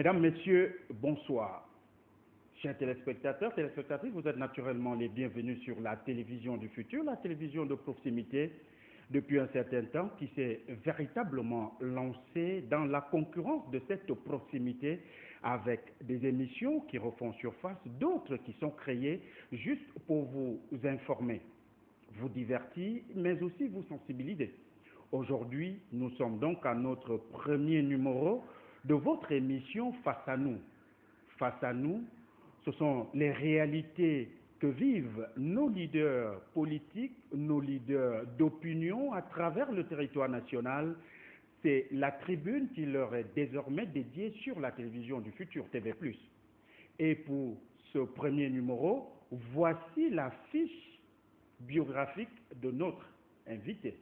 Mesdames, Messieurs, bonsoir. Chers téléspectateurs, téléspectatrices, vous êtes naturellement les bienvenus sur la télévision du futur, la télévision de proximité depuis un certain temps qui s'est véritablement lancée dans la concurrence de cette proximité avec des émissions qui refont surface, d'autres qui sont créées juste pour vous informer, vous divertir, mais aussi vous sensibiliser. Aujourd'hui, nous sommes donc à notre premier numéro de votre émission Face à nous. Face à nous, ce sont les réalités que vivent nos leaders politiques, nos leaders d'opinion à travers le territoire national. C'est la tribune qui leur est désormais dédiée sur la télévision du futur, TV+. Et pour ce premier numéro, voici la fiche biographique de notre invité.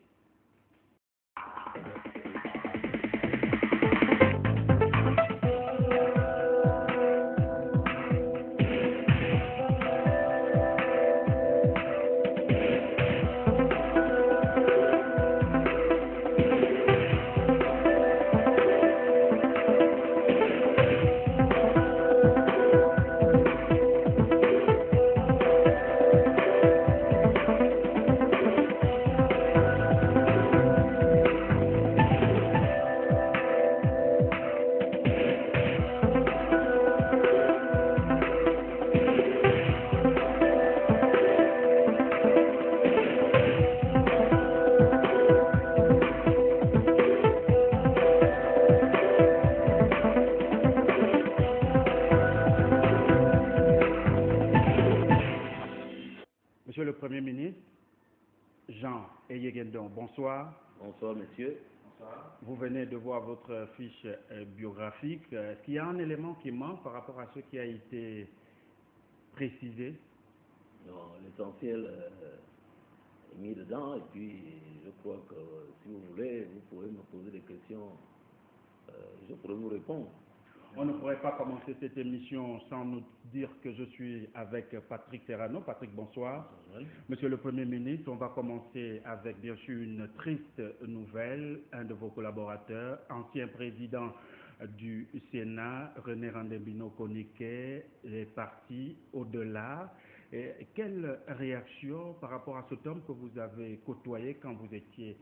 Monsieur le Premier ministre, Jean Eyegendon, bonsoir. Bonsoir, monsieur. Bonsoir. Vous venez de voir votre fiche biographique. Est-ce qu'il y a un élément qui manque par rapport à ce qui a été précisé? Non, l'essentiel est mis dedans et puis je crois que si vous voulez, vous pouvez me poser des questions, je pourrais vous répondre. On ne pourrait pas commencer cette émission sans nous dire que je suis avec Patrick Serrano. Patrick, bonsoir. Oui. Monsieur le Premier ministre, on va commencer avec bien sûr une triste nouvelle. Un de vos collaborateurs, ancien président du Sénat, René Randembino Konike, est parti au-delà. Quelle réaction par rapport à cet homme que vous avez côtoyé quand vous étiez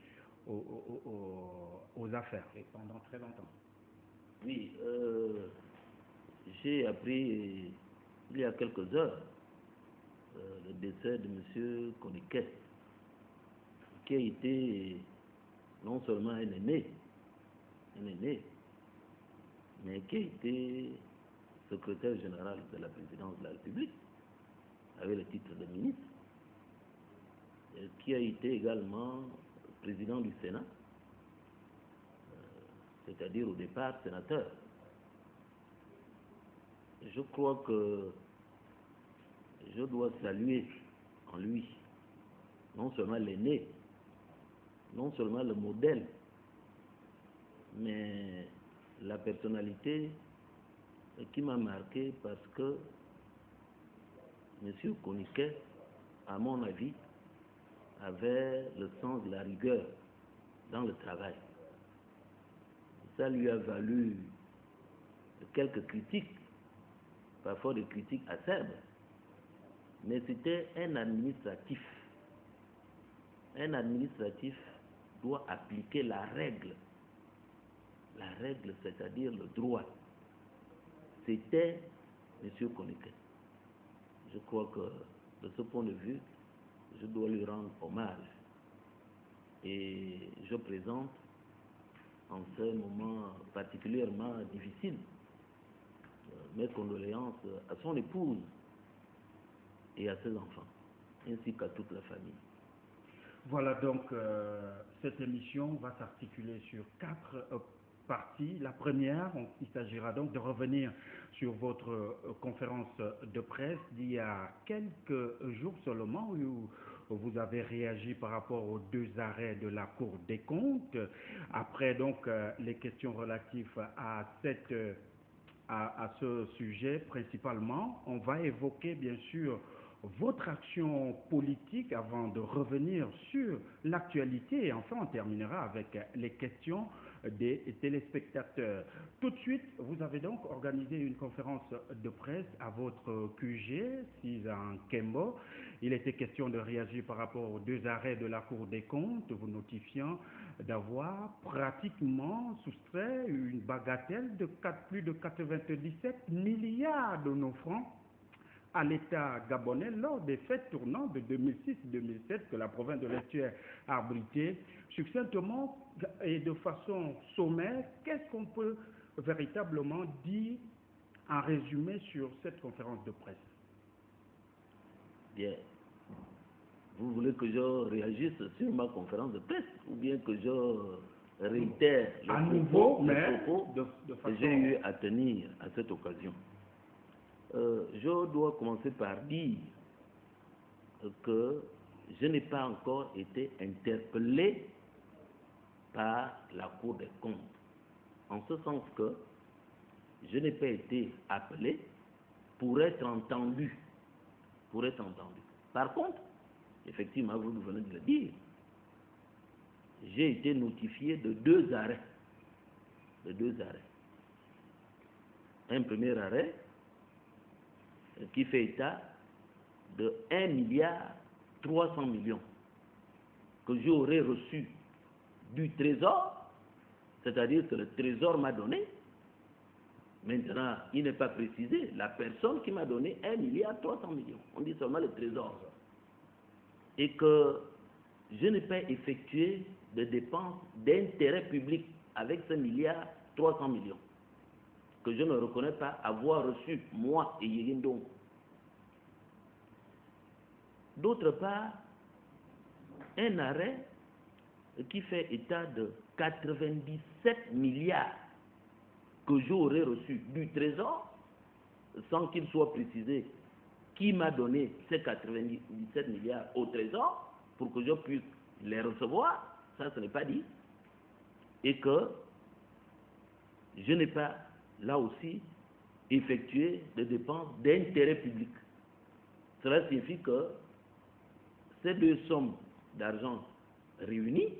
aux affaires et pendant très longtemps? Oui, j'ai appris il y a quelques heures le décès de M. Konike, qui a été non seulement un aîné, mais qui a été secrétaire général de la présidence de la République, avec le titre de ministre, et qui a été également président du Sénat, c'est-à-dire au départ sénateur. Je crois que je dois saluer en lui non seulement l'aîné, non seulement le modèle, mais la personnalité qui m'a marqué parce que M. Konike, à mon avis, avait le sens de la rigueur dans le travail. Ça lui a valu quelques critiques, parfois des critiques acerbes, mais c'était un administratif. Un administratif doit appliquer la règle, c'est-à-dire le droit. C'était M. Konike. Je crois que de ce point de vue, je dois lui rendre hommage. Et je présente en ce moment particulièrement difficile mes condoléances à son épouse et à ses enfants, ainsi qu'à toute la famille. Voilà donc, cette émission va s'articuler sur 4 parties. La première, il s'agira donc de revenir sur votre conférence de presse d'il y a quelques jours seulement où vous avez réagi par rapport aux 2 arrêts de la Cour des comptes. Après donc les questions relatives à ce sujet principalement, on va évoquer bien sûr votre action politique avant de revenir sur l'actualité et enfin on terminera avec les questions des téléspectateurs. Tout de suite, vous avez donc organisé une conférence de presse à votre QG, 6 en Kembo. Il était question de réagir par rapport aux 2 arrêts de la Cour des comptes, vous notifiant d'avoir pratiquement soustrait une bagatelle de plus de 97 milliards de nos francs à l'État gabonais lors des fêtes tournantes de 2006-2007 que la province de l'Estuaire a abrité. Succinctement et de façon sommaire, qu'est-ce qu'on peut véritablement dire en résumé sur cette conférence de presse? Bien. Vous voulez que je réagisse sur ma conférence de presse ou bien que je réitère les propos que j'ai eu à tenir à cette occasion? Je dois commencer par dire que je n'ai pas encore été interpellé par la Cour des comptes, en ce sens que je n'ai pas été appelé pour être entendu. Par contre, effectivement, vous venez de le dire, j'ai été notifié de 2 arrêts. Un premier arrêt qui fait état de 1 milliard 300 millions que j'aurais reçu du Trésor, c'est-à-dire que le Trésor m'a donné. Maintenant, il n'est pas précisé la personne qui m'a donné 1 milliard 300 millions. On dit seulement le Trésor. Et que je n'ai pas effectué de dépenses d'intérêt public avec ce milliard 300 millions. Que je ne reconnais pas avoir reçu, moi et Yerindo. D'autre part, un arrêt qui fait état de 97 milliards que j'aurais reçu du Trésor, sans qu'il soit précisé qui m'a donné ces 97 milliards au Trésor pour que je puisse les recevoir, ça ce n'est pas dit, et que je n'ai pas, là aussi, effectué de dépenses d'intérêt public. Cela signifie que ces 2 sommes d'argent réunies,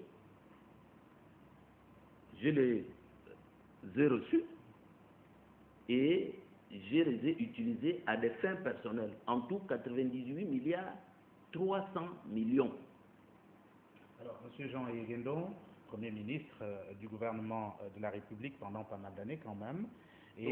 je les ai reçues et je les ai utilisées à des fins personnelles. En tout, 98 milliards 300 millions. Alors, M. Jean Yerindo, Premier ministre du gouvernement de la République pendant pas mal d'années quand même. Et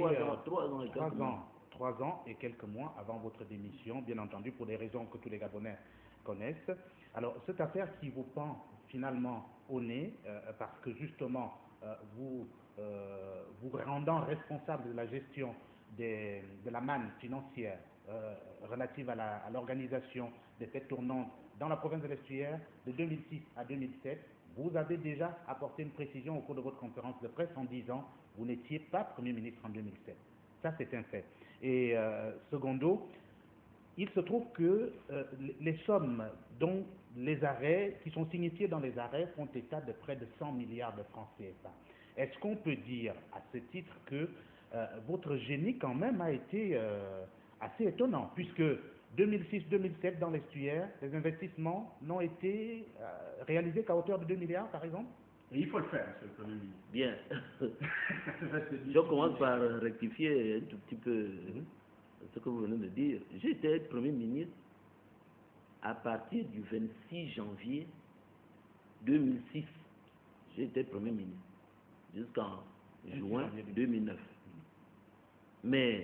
3 ans et quelques mois avant votre démission, bien entendu, pour des raisons que tous les Gabonais connaissent. Alors, cette affaire qui vous pend finalement au nez, parce que justement, vous rendant responsable de la gestion de la manne financière relative à l'organisation des fêtes tournantes dans la province de l'Estuaire de 2006 à 2007, vous avez déjà apporté une précision au cours de votre conférence de presse en disant que vous n'étiez pas Premier ministre en 2007. Ça, c'est un fait. Et secondo, il se trouve que les sommes dont les arrêts, qui sont signifiés dans les arrêts, font état de près de 100 milliards de francs CFA. Est-ce qu'on peut dire à ce titre que votre génie quand même a été assez étonnant, puisque 2006-2007 dans l'estuaire, les investissements n'ont été réalisés qu'à hauteur de 2 milliards par exemple? Et il faut le faire, monsieur le Premier ministre. Bien. Je commence par rectifier un tout petit peu ce que vous venez de dire. J'étais Premier ministre à partir du 26 janvier 2006. J'étais Premier ministre jusqu'en juin 2009. Mais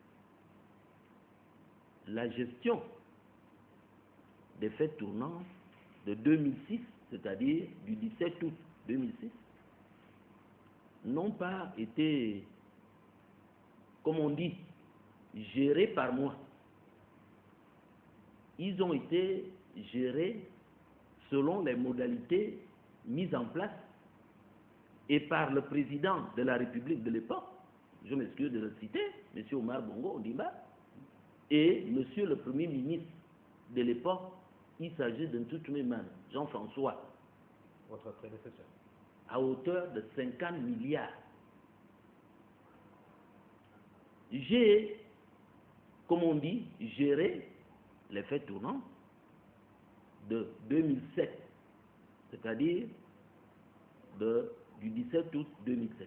la gestion des fêtes tournantes de 2006, c'est-à-dire du 17 août 2006, n'ont pas été, comme on dit, gérés par moi. Ils ont été gérés selon les modalités mises en place et par le président de la République de l'époque, je m'excuse de le citer, M. Omar Bongo Ondimba, et M. le Premier ministre de l'époque, il s'agit d'un tout humain, Jean-François, votre prédécesseur, à hauteur de 50 milliards. J'ai, comme on dit, géré les fêtes tournantes de 2007, c'est-à-dire de du 17 août 2007.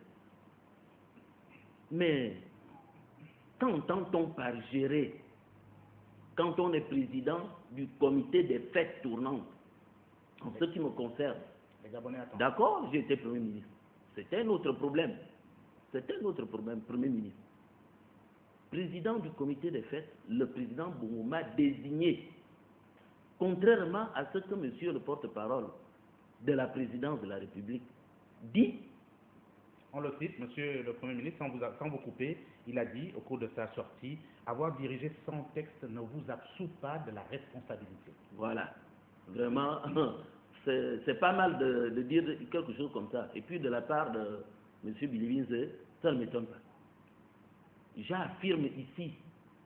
Mais qu'entend-on par gérer quand on est président du comité des fêtes tournantes? En ce qui me concerne, d'accord, j'ai été Premier ministre. C'était un autre problème. C'était un autre problème, Premier ministre. Président du comité des fêtes, le président Bongo m'a désigné, contrairement à ce que monsieur le porte-parole de la présidence de la République dit. On le cite, monsieur le Premier ministre, sans vous couper, il a dit au cours de sa sortie, avoir dirigé sans texte ne vous absout pas de la responsabilité. Voilà, vraiment, c'est pas mal de dire quelque chose comme ça. Et puis de la part de monsieur Bilivinze, ça ne m'étonne pas. J'affirme ici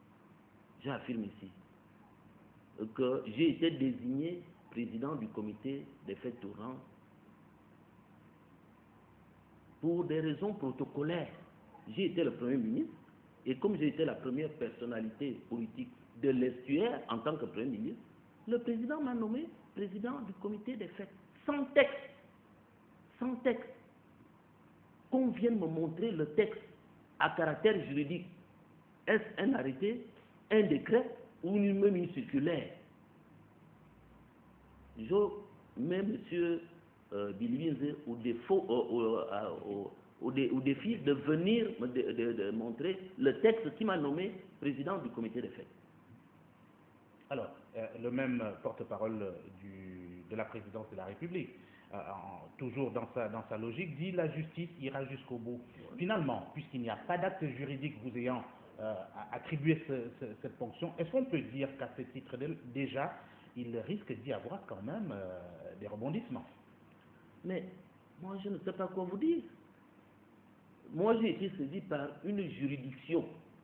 que j'ai été désigné président du comité des fêtes tournantes pour des raisons protocolaires. J'ai été le Premier ministre et comme j'ai été la première personnalité politique de l'estuaire en tant que Premier ministre, le président m'a nommé président du comité des fêtes sans texte. Sans texte. Qu'on vienne me montrer le texte à caractère juridique. Est-ce un arrêté, un décret ou même une circulaire? Je mets M. Bilivinze au défi de venir de montrer le texte qui m'a nommé président du comité des fêtes. Alors, le même porte-parole de la présidence de la République, toujours dans sa logique, dit la justice ira jusqu'au bout. Finalement, puisqu'il n'y a pas d'acte juridique vous ayant attribué cette fonction, est-ce qu'on peut dire qu'à ce titre déjà, il risque d'y avoir quand même des rebondissements? Mais moi, je ne sais pas quoi vous dire. Moi, j'ai été saisi par une juridiction.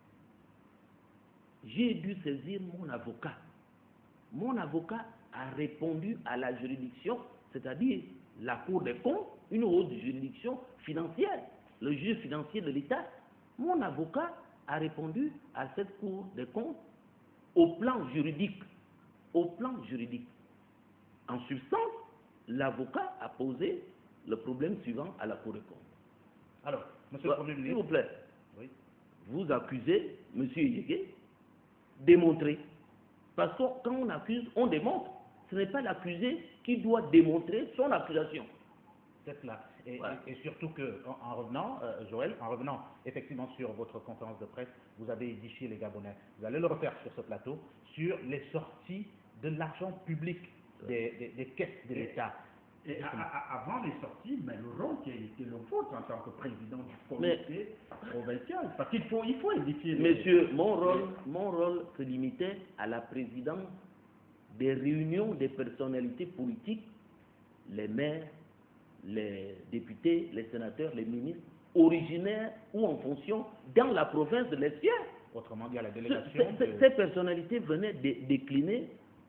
J'ai dû saisir mon avocat. Mon avocat a répondu à la juridiction, c'est-à-dire la Cour des comptes, une haute juridiction financière, le juge financier de l'État. Mon avocat a répondu à cette Cour des comptes au plan juridique. Au plan juridique. En substance, l'avocat a posé le problème suivant à la Cour des comptes. Alors, monsieur le Premier ministre, s'il vous plaît, oui. Vous accusez M. Yégué, démontrer. Parce que quand on accuse, on démontre. Ce n'est pas l'accusé qui doit démontrer son accusation. C'est cela. Voilà. Et surtout qu'en revenant, Joël, en revenant effectivement sur votre conférence de presse, vous avez édifié les Gabonais. Vous allez le refaire sur ce plateau, sur les sorties de l'argent public des caisses de l'État. Et avant les sorties, mais le rôle qui a été le vôtre en tant que président du comité provincial, parce qu'il faut édifier. Monsieur, mon rôle se limitait à la présidence des réunions des personnalités politiques, les maires, les députés, les sénateurs, les ministres, originaires ou en fonction dans la province de l'Estuaire. Autrement dit, à la délégation. Ces personnalités venaient décliner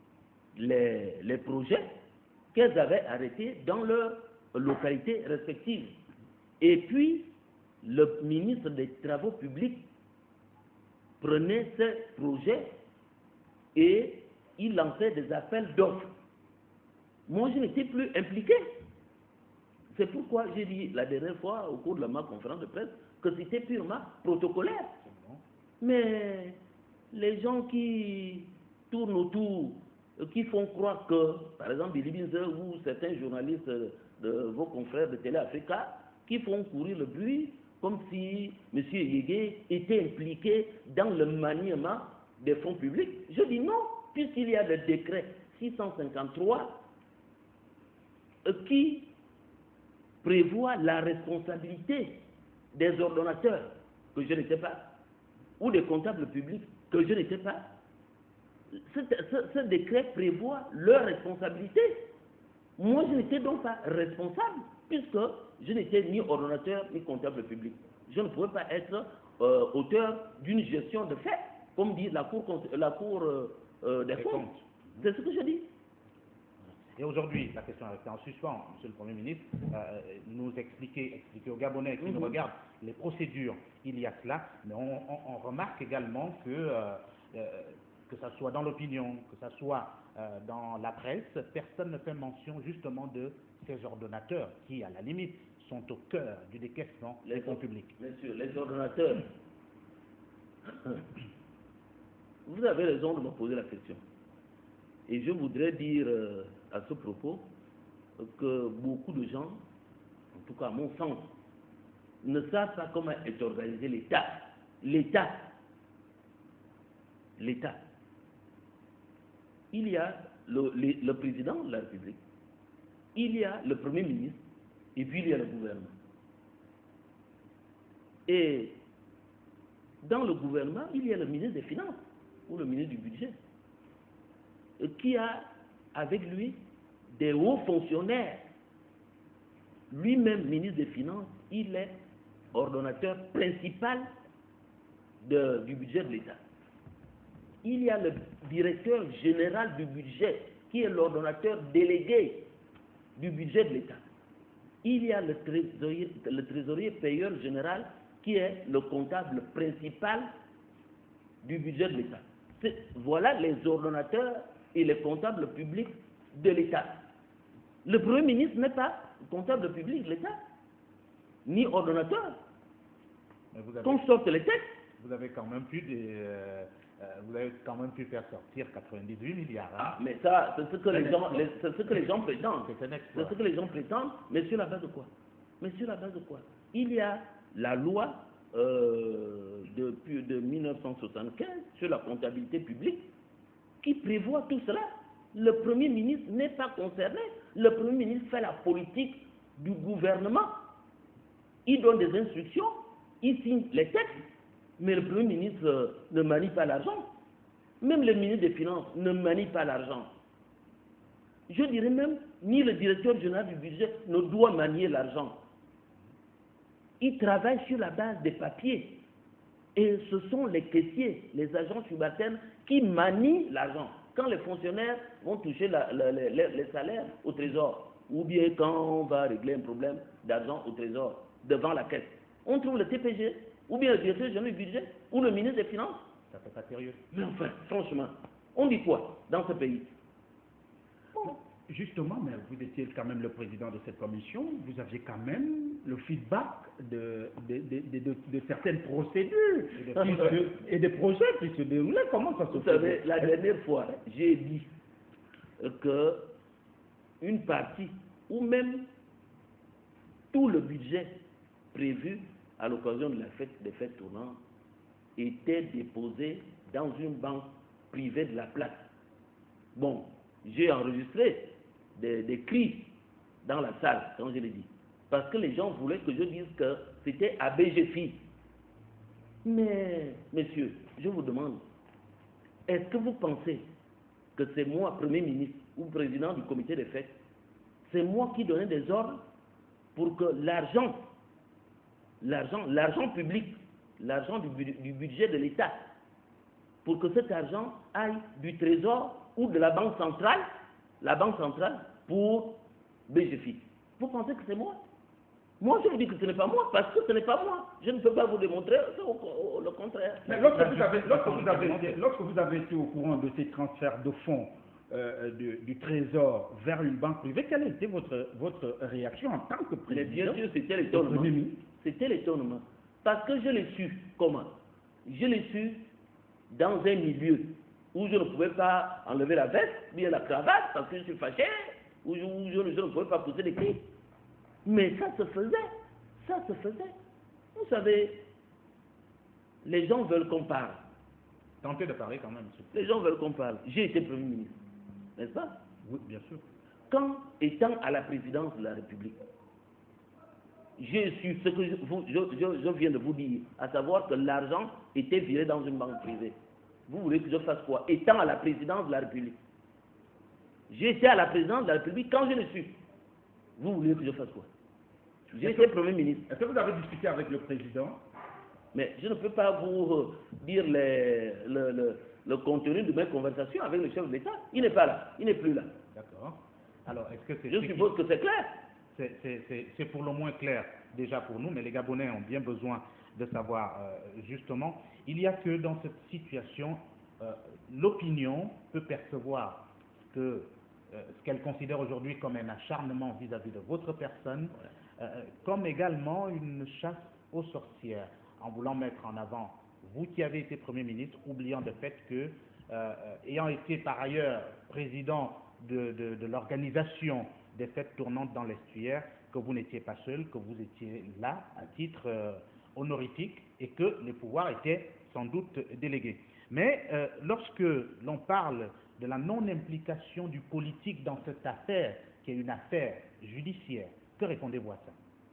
les projets qu'elles avaient arrêtés dans leurs localités respectives. Et puis, le ministre des Travaux publics prenait ces projets et il lançait des appels d'offres. Moi, je n'étais plus impliqué. C'est pourquoi j'ai dit la dernière fois, au cours de ma conférence de presse, que c'était purement protocolaire. Mais les gens qui tournent autour, qui font croire que, par exemple, Billy Binzer ou certains journalistes de vos confrères de Télé Africa, qui font courir le bruit comme si M. Yégué était impliqué dans le maniement des fonds publics. Je dis non, puisqu'il y a le décret 653 qui prévoit la responsabilité des ordonnateurs, que je n'étais pas, ou des comptables publics, que je n'étais pas. Ce décret prévoit leur responsabilité. Moi, je n'étais donc pas responsable, puisque je n'étais ni ordonnateur ni comptable public. Je ne pouvais pas être auteur d'une gestion de fait, comme dit la Cour des comptes. C'est ce que je dis. Et aujourd'hui, la question est en suspens, Monsieur le Premier ministre, nous expliquer aux Gabonais qui nous regardent les procédures, il y a cela, mais on remarque également que ça soit dans l'opinion, que ça soit dans la presse, personne ne fait mention justement de ces ordonnateurs qui, à la limite, sont au cœur du décaissement des fonds publics. Messieurs, les ordonnateurs, vous avez raison de me poser la question. Et je voudrais dire à ce propos que beaucoup de gens, en tout cas à mon sens, ne savent pas comment est organisé l'État. L'État. Il y a le président de la République, il y a le Premier ministre, et puis il y a le gouvernement. Et dans le gouvernement, il y a le ministre des Finances, ou le ministre du Budget, qui a avec lui des hauts fonctionnaires. Lui-même, ministre des Finances, il est ordonnateur principal du budget de l'État. Il y a le directeur général du budget, qui est l'ordonnateur délégué du budget de l'État. Il y a le trésorier payeur général, qui est le comptable principal du budget de l'État. Voilà les ordonnateurs et les comptables publics de l'État. Le Premier ministre n'est pas comptable public de l'État, ni ordonnateur. Qu'on sorte les textes. Vous avez quand même pu faire sortir 98 milliards. Hein? Ah, mais ça, c'est ce que les gens prétendent. C'est ce que les gens prétendent, mais sur la base de quoi? Il y a la loi de 1975 sur la comptabilité publique qui prévoit tout cela. Le Premier ministre n'est pas concerné. Le Premier ministre fait la politique du gouvernement. Il donne des instructions, il signe les textes, mais le Premier ministre ne manie pas l'argent. Même le ministre des Finances ne manie pas l'argent. Je dirais même, ni le directeur général du budget ne doit manier l'argent. Il travaille sur la base des papiers. Et ce sont les caissiers, les agents subalternes qui manient l'argent. Quand les fonctionnaires vont toucher les salaires au trésor, ou bien quand on va régler un problème d'argent au trésor, devant la caisse, on trouve le TPG, ou bien le directeur général du budget, ou le ministre des Finances. Ça fait pas sérieux. Mais enfin, franchement, on dit quoi dans ce pays? Justement, mais vous étiez quand même le président de cette commission, vous aviez quand même le feedback de certaines procédures et des projets qui se déroulaient. Comment ça se fait? Vous savez, la dernière fois, j'ai dit que une partie, ou même tout le budget prévu à l'occasion de des fêtes tournantes, était déposé dans une banque privée de la place. Bon, j'ai enregistré des cris dans la salle, quand je l'ai dit. Parce que les gens voulaient que je dise que c'était à BGFI. Mais, messieurs, je vous demande, est-ce que vous pensez que c'est moi, Premier ministre ou président du comité des fêtes, c'est moi qui donnais des ordres pour que l'argent public, l'argent du budget de l'État, pour que cet argent aille du trésor ou de la banque centrale pour BGFI. Vous pensez que c'est moi? Moi, je vous dis que ce n'est pas moi, parce que ce n'est pas moi. Je ne peux pas vous démontrer le contraire. Mais lorsque vous avez été au courant de ces transferts de fonds du Trésor vers une banque privée, quelle était votre réaction en tant que président? Mais bien sûr, c'était l'étonnement. C'était l'étonnement. Parce que je l'ai su. Comment? Je l'ai su dans un milieu où je ne pouvais pas enlever la veste, bien la cravate, parce que je suis fâché, où je ne pouvais pas pousser des cris. Mais ça se faisait. Vous savez, les gens veulent qu'on parle. Tentez de parler quand même. Les gens veulent qu'on parle. J'ai été Premier ministre, n'est-ce pas? Oui, bien sûr. Quand, étant à la présidence de la République, j'ai su ce que je viens de vous dire, à savoir que l'argent était viré dans une banque privée. Vous voulez que je fasse quoi? Étant à la présidence de la République. J'étais à la présidence de la République quand je l'ai su. Vous voulez que je fasse quoi? J'étais Premier ministre. Est-ce que vous avez discuté avec le président? Mais je ne peux pas vous dire le contenu de mes conversations avec le chef de l'État. Il n'est pas là. Il n'est plus là. D'accord. Alors, est-ce que c'est... Je suppose que c'est clair. C'est pour le moins clair déjà pour nous, mais les Gabonais ont bien besoin de savoir justement. Il n'y a que dans cette situation, l'opinion peut percevoir ce qu'elle considère aujourd'hui comme un acharnement vis-à-vis de votre personne, comme également une chasse aux sorcières, en voulant mettre en avant vous qui avez été Premier ministre, oubliant le fait que, ayant été par ailleurs président de l'organisation des fêtes tournantes dans l'estuaire, que vous n'étiez pas seul, que vous étiez là à titre honorifique et que les pouvoirs étaient sans doute délégués. Mais lorsque l'on parle de la non-implication du politique dans cette affaire, qui est une affaire judiciaire, que répondez-vous à ça?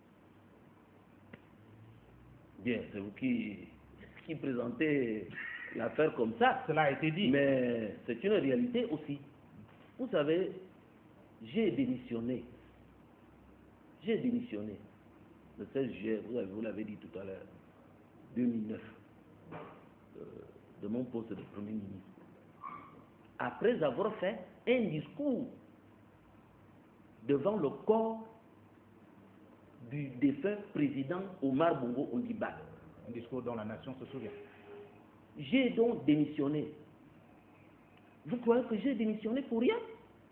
Bien, c'est vous qui présentez l'affaire comme ça. Cela a été dit. Mais c'est une réalité aussi. Vous savez, j'ai démissionné. J'ai démissionné le 16 juillet, vous l'avez dit tout à l'heure, 2009, de mon poste de Premier ministre. Après avoir fait un discours devant le corps du défunt président Omar Bongo Ondimba. Un discours dont la nation se souvient. J'ai donc démissionné. Vous croyez que j'ai démissionné pour rien?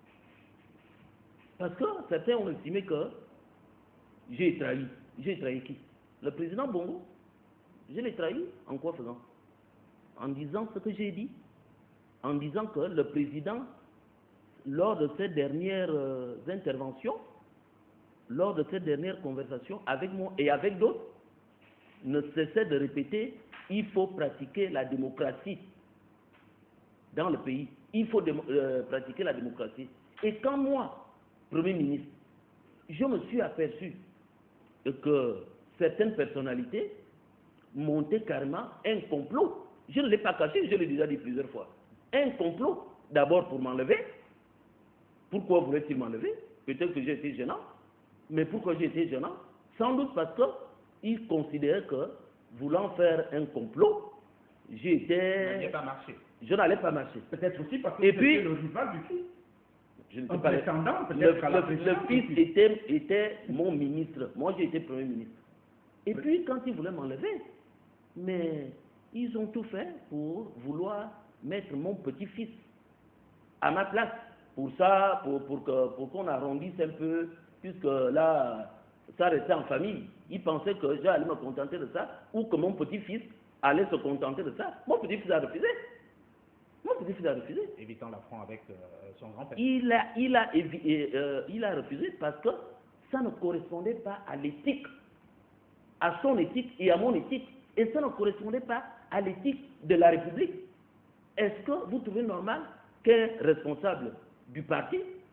Parce que certains ont estimé que j'ai trahi. J'ai trahi qui? Le président Bongo. Je l'ai trahi en quoi faisant? En disant ce que j'ai dit. En disant que le président, lors de ces dernières interventions, lors de ces dernières conversations avec moi et avec d'autres, ne cessait de répéter: il faut pratiquer la démocratie dans le pays. Il faut pratiquer la démocratie. Et quand moi, Premier ministre, je me suis aperçu que certaines personnalités montaient carrément un complot. Je ne l'ai pas caché, je l'ai déjà dit plusieurs fois. Un complot, d'abord pour m'enlever. Pourquoi voulaient-ils m'enlever? Peut-être que j'ai été gênant. Mais pourquoi j'ai été gênant? Sans doute parce qu'ils considéraient que, voulant faire un complot, n'allait pas marcher. Je n'allais pas marcher. Peut-être aussi parce que c'était le rival du fils. Je ne sais pas. Le fils était mon ministre. Moi, j'ai été Premier ministre. Et puis, quand ils voulaient m'enlever, mais ils ont tout fait pour vouloir mettre mon petit-fils à ma place. Pour ça, pour qu'on arrondisse un peu, puisque là, ça restait en famille. Ils pensaient que j'allais me contenter de ça, ou que mon petit-fils allait se contenter de ça. Mon petit-fils a refusé. Mon petit-fils a refusé. Évitant l'affront avec son grand-père. Il a refusé parce que ça ne correspondait pas à l'éthique, à son éthique et à mon éthique. Et ça ne correspondait pas à l'éthique de la République. Est-ce que vous trouvez normal qu'un responsable du parti,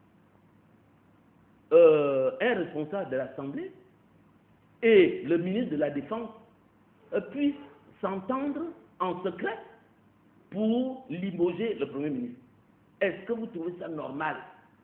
un responsable de l'Assemblée et le ministre de la Défense puissent s'entendre en secret pour limoger le Premier ministre? Est-ce que vous trouvez ça normal?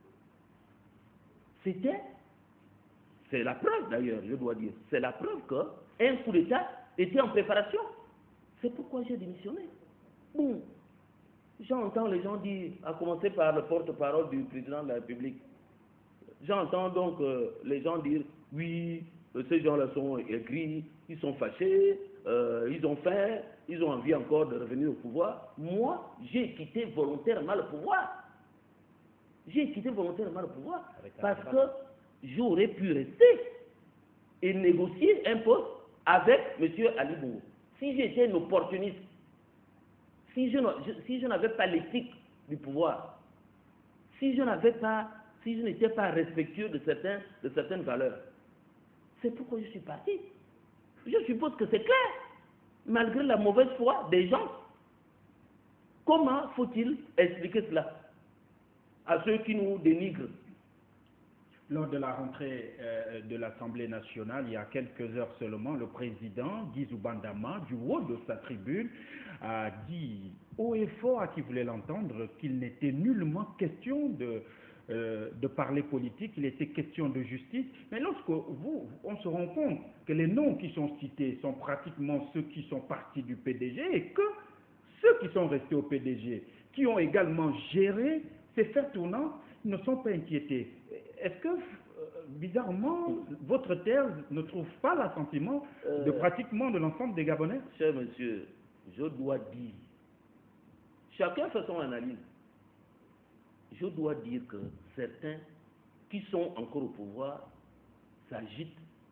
C'est la preuve d'ailleurs, je dois dire, c'est la preuve qu'un coup d'État était en préparation. C'est pourquoi j'ai démissionné. Bon, j'entends les gens dire, à commencer par le porte-parole du président de la République, j'entends donc les gens dire, oui, ces gens-là sont aigris, ils sont fâchés, ils ont faim, ils ont envie encore de revenir au pouvoir. Moi, j'ai quitté volontairement le pouvoir. J'ai quitté volontairement le pouvoir parce que j'aurais pu rester et négocier un poste avec M. Ali Bongo. Si j'étais un opportuniste, si je n'avais pas l'éthique du pouvoir, si je n'étais pas respectueux de certaines valeurs, c'est pourquoi je suis parti. Je suppose que c'est clair, malgré la mauvaise foi des gens. Comment faut-il expliquer cela à ceux qui nous dénigrent? Lors de la rentrée de l'Assemblée nationale, il y a quelques heures seulement, le président Guizou Bandama, du haut de sa tribune, a dit haut et fort à qui voulait l'entendre qu'il n'était nullement question de parler politique, il était question de justice. Mais lorsque on se rend compte que les noms qui sont cités sont pratiquement ceux qui sont partis du PDG et que ceux qui sont restés au PDG, qui ont également géré ces faits tournants, ne sont pas inquiétés. Est-ce que, bizarrement, votre terre ne trouve pas l'assentiment de pratiquement de l'ensemble des Gabonais? Cher monsieur, je dois dire, chacun fait son analyse. Je dois dire que certains qui sont encore au pouvoir s'agitent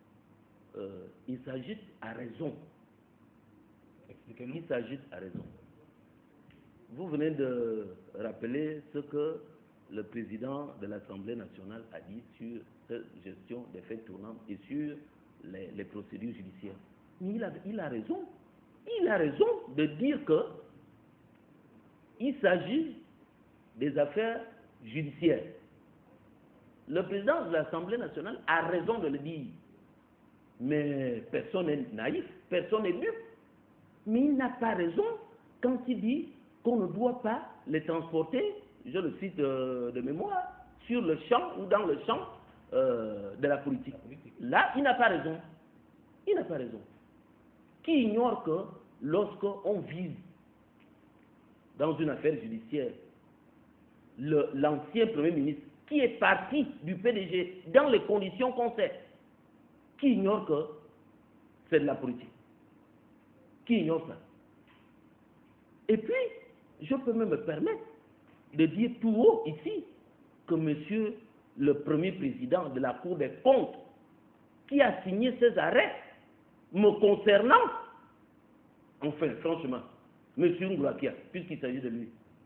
il s'agite à raison. Expliquez-nous. Il s'agite à raison. Vous venez de rappeler ce que le président de l'Assemblée nationale a dit sur cette gestion des faits tournants et sur les procédures judiciaires. Mais il a raison. Il a raison de dire que il s'agit des affaires judiciaires. Le président de l'Assemblée nationale a raison de le dire. Mais personne n'est naïf, personne n'est dupe. Mais il n'a pas raison quand il dit qu'on ne doit pas les transporter, je le cite de mémoire, sur le champ ou dans le champ de la politique. Là, il n'a pas raison. Il n'a pas raison. Qui ignore que lorsqu'on vise dans une affaire judiciaire l'ancien Premier ministre qui est parti du PDG dans les conditions qu'on sait, qui ignore que c'est de la politique? Qui ignore ça? Et puis, je peux même me permettre de dire tout haut ici que monsieur le premier président de la Cour des comptes, qui a signé ces arrêts me concernant, enfin, franchement, monsieur Ngoulakia, puisqu'il s'agit de lui,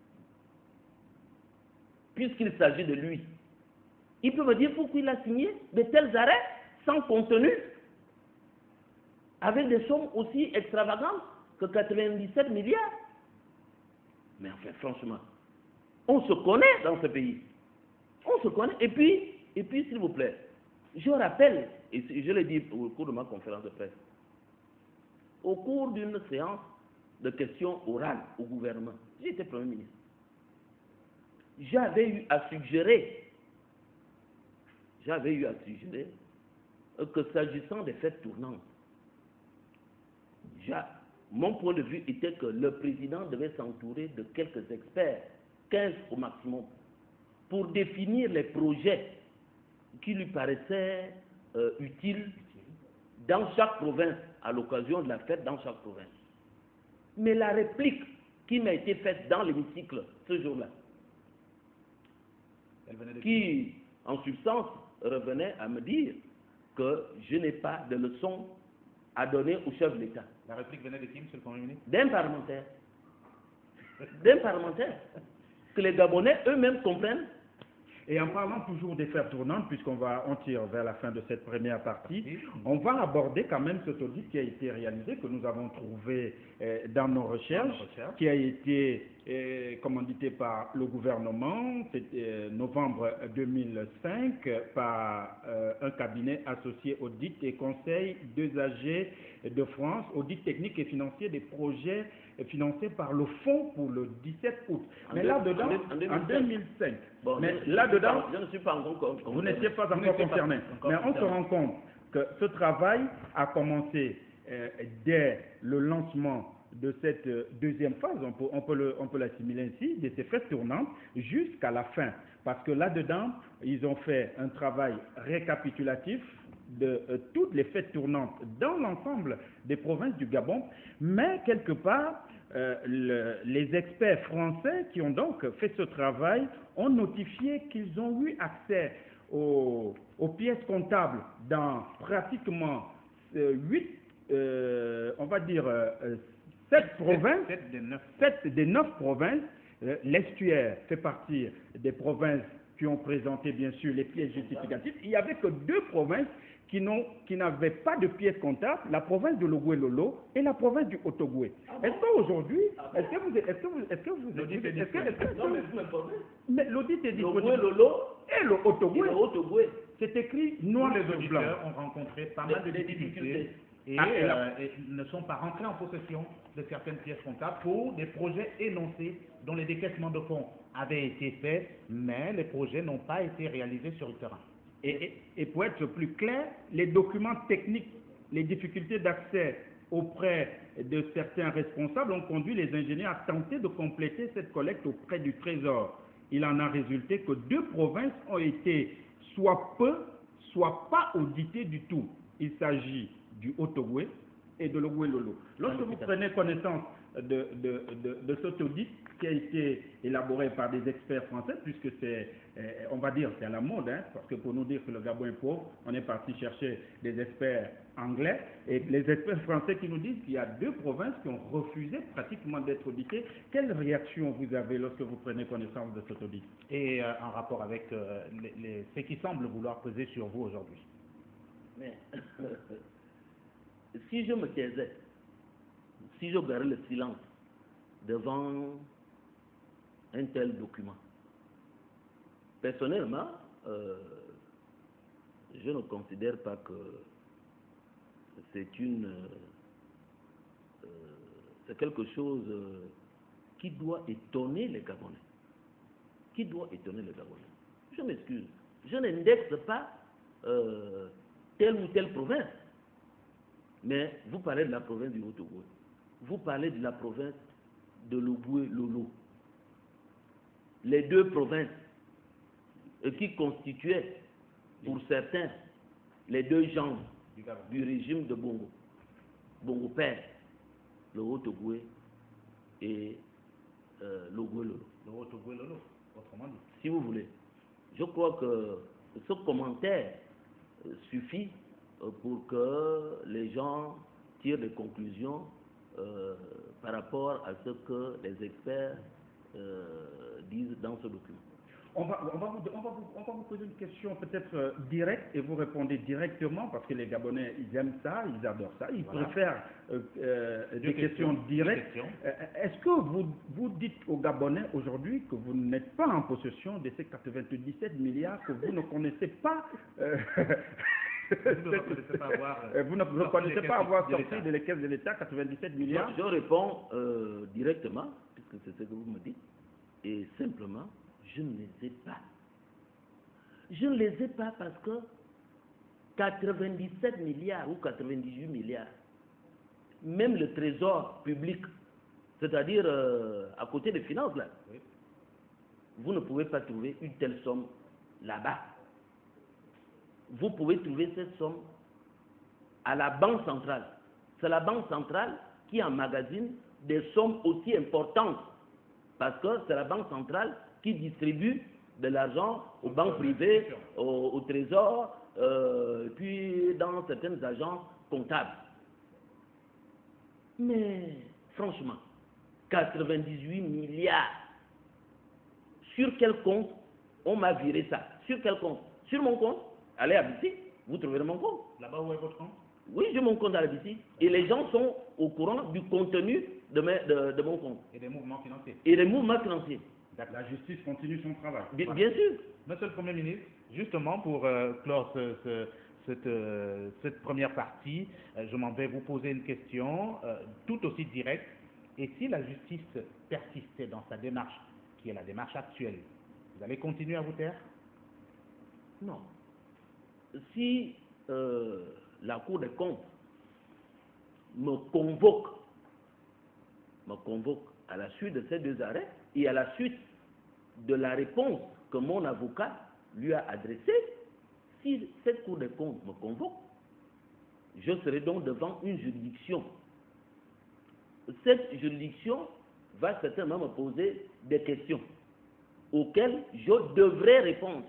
il peut me dire pourquoi il a signé de tels arrêts sans contenu, avec des sommes aussi extravagantes que 97 milliards. Mais enfin, franchement, on se connaît dans ce pays. On se connaît. Et puis s'il vous plaît, je rappelle, et je l'ai dit au cours de ma conférence de presse, au cours d'une séance de questions orales au gouvernement, j'étais Premier ministre. J'avais eu à suggérer que s'agissant des faits tournants, mon point de vue était que le président devait s'entourer de quelques experts, 15 au maximum, pour définir les projets qui lui paraissaient utiles dans chaque province, à l'occasion de la fête dans chaque province. Mais la réplique qui m'a été faite dans l'hémicycle ce jour-là, qui en substance revenait à me dire que je n'ai pas de leçon à donner au chef de l'État. La réplique venait de qui, monsieur le Premier ministre? D'un parlementaire. D'un parlementaire. Que les Gabonais eux-mêmes comprennent. Et en parlant toujours des faits tournantes, on tire vers la fin de cette première partie, on va aborder quand même cet audit qui a été réalisé, que nous avons trouvé dans nos recherches, qui a été commandité par le gouvernement, c'était novembre 2005, par un cabinet associé audit et conseil d'usagers de France, audit technique et financier des projets financés par le fonds pour le 17 août. Mais là-dedans, en 2005. Bon, mais là-dedans, je ne suis pas encore concerné. Vous n'étiez pas encore concerné. Mais on se rend compte que ce travail a commencé dès le lancement de cette deuxième phase, on peut l'assimiler ainsi, de ces faits tournantes jusqu'à la fin. Parce que là-dedans, ils ont fait un travail récapitulatif de toutes les fêtes tournantes dans l'ensemble des provinces du Gabon, mais quelque part, les experts français qui ont donc fait ce travail ont notifié qu'ils ont eu accès aux pièces comptables dans pratiquement 7 provinces, 7 des 9 provinces. L'Estuaire fait partie des provinces qui ont présenté bien sûr les pièces justificatives. Il n'y avait que 2 provinces qui n'avaient pas de pièces comptables, la province de Logoué-Lolo et la province du Haut-Ogooué. Est-ce qu'aujourd'hui, mais l'audit est disponible. Logoué-Lolo et le Haut-Ogooué. C'est écrit, nous les auditeurs ont rencontré pas mal de difficultés et ne sont pas rentrés en possession de certaines pièces comptables pour des projets énoncés dont les décaissements de fonds avaient été faits, mais les projets n'ont pas été réalisés sur le terrain. Et pour être plus clair, les documents techniques, les difficultés d'accès auprès de certains responsables ont conduit les ingénieurs à tenter de compléter cette collecte auprès du Trésor. Il en a résulté que 2 provinces ont été soit peu, soit pas auditées du tout. Il s'agit du Haut-Ogooué et de Logoué-Lolo. Lorsque vous prenez connaissance de cet audit, qui a été élaboré par des experts français, puisque c'est, on va dire, c'est à la mode, hein, parce que pour nous dire que le Gabon est pauvre, on est parti chercher des experts anglais et les experts français qui nous disent qu'il y a 2 provinces qui ont refusé pratiquement d'être auditées. Quelle réaction vous avez lorsque vous prenez connaissance de cet audit? Et en rapport avec ce qui semble vouloir peser sur vous aujourd'hui. Mais si je me taisais, si je gardais le silence devant un tel document, personnellement, je ne considère pas que c'est c'est quelque chose qui doit étonner les Gabonais. Qui doit étonner les Gabonais. Je m'excuse. Je n'indexe pas telle ou telle province. Mais vous parlez de la province du Haut-Togo. Vous parlez de la province de l'Oboué-Lolo. Les 2 provinces qui constituaient, pour certains, les 2 jambes du régime de Bongo. Bongo Père, le Haut-Togo et l'Oboué-Lolo. Le Haut-Togo-Lolo, autrement dit. Si vous voulez. Je crois que ce commentaire suffit pour que les gens tirent des conclusions par rapport à ce que les experts disent dans ce document. On va vous poser une question peut-être directe et vous répondez directement parce que les Gabonais, ils aiment ça, ils adorent ça, ils préfèrent des questions directes. Est-ce que vous dites aux Gabonais aujourd'hui que vous n'êtes pas en possession de ces 97 milliards, que vous ne connaissez pas Vous ne reconnaissez pas avoir, vous ne reconnaissez pas avoir sorti de les caisses de l'État 97 milliards? Je réponds directement, puisque c'est ce que vous me dites, et simplement, je ne les ai pas. Je ne les ai pas parce que 97 milliards ou 98 milliards, même le trésor public, c'est-à-dire à côté des finances, là, oui, vous ne pouvez pas trouver une telle somme là-bas. Vous pouvez trouver cette somme à la Banque centrale. C'est la Banque centrale qui emmagasine des sommes aussi importantes parce que c'est la Banque centrale qui distribue de l'argent aux banques privées, au trésor, puis dans certaines agences comptables. Mais franchement, 98 milliards, sur quel compte on m'a viré ça? Sur quel compte? Sur mon compte? Allez à Bissi, vous trouverez mon compte. Là-bas où est votre compte? Oui, j'ai mon compte à la Bissi. Et les gens sont au courant du contenu de mon compte. Et des mouvements financiers. Et des mouvements financiers. La justice continue son travail. Bien sûr. Monsieur le Premier ministre, justement pour clore cette première partie, je m'en vais vous poser une question tout aussi directe. Et si la justice persistait dans sa démarche, qui est la démarche actuelle, vous allez continuer à vous taire? Non. Si la Cour des comptes me convoque à la suite de ces 2 arrêts et à la suite de la réponse que mon avocat lui a adressée, si cette Cour des comptes me convoque, je serai donc devant une juridiction. Cette juridiction va certainement me poser des questions auxquelles je devrais répondre.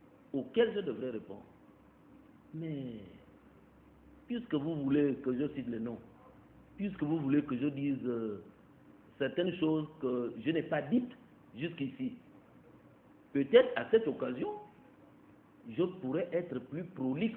Mais, puisque vous voulez que je cite les noms, puisque vous voulez que je dise certaines choses que je n'ai pas dites jusqu'ici, peut-être à cette occasion, je pourrais être plus prolixe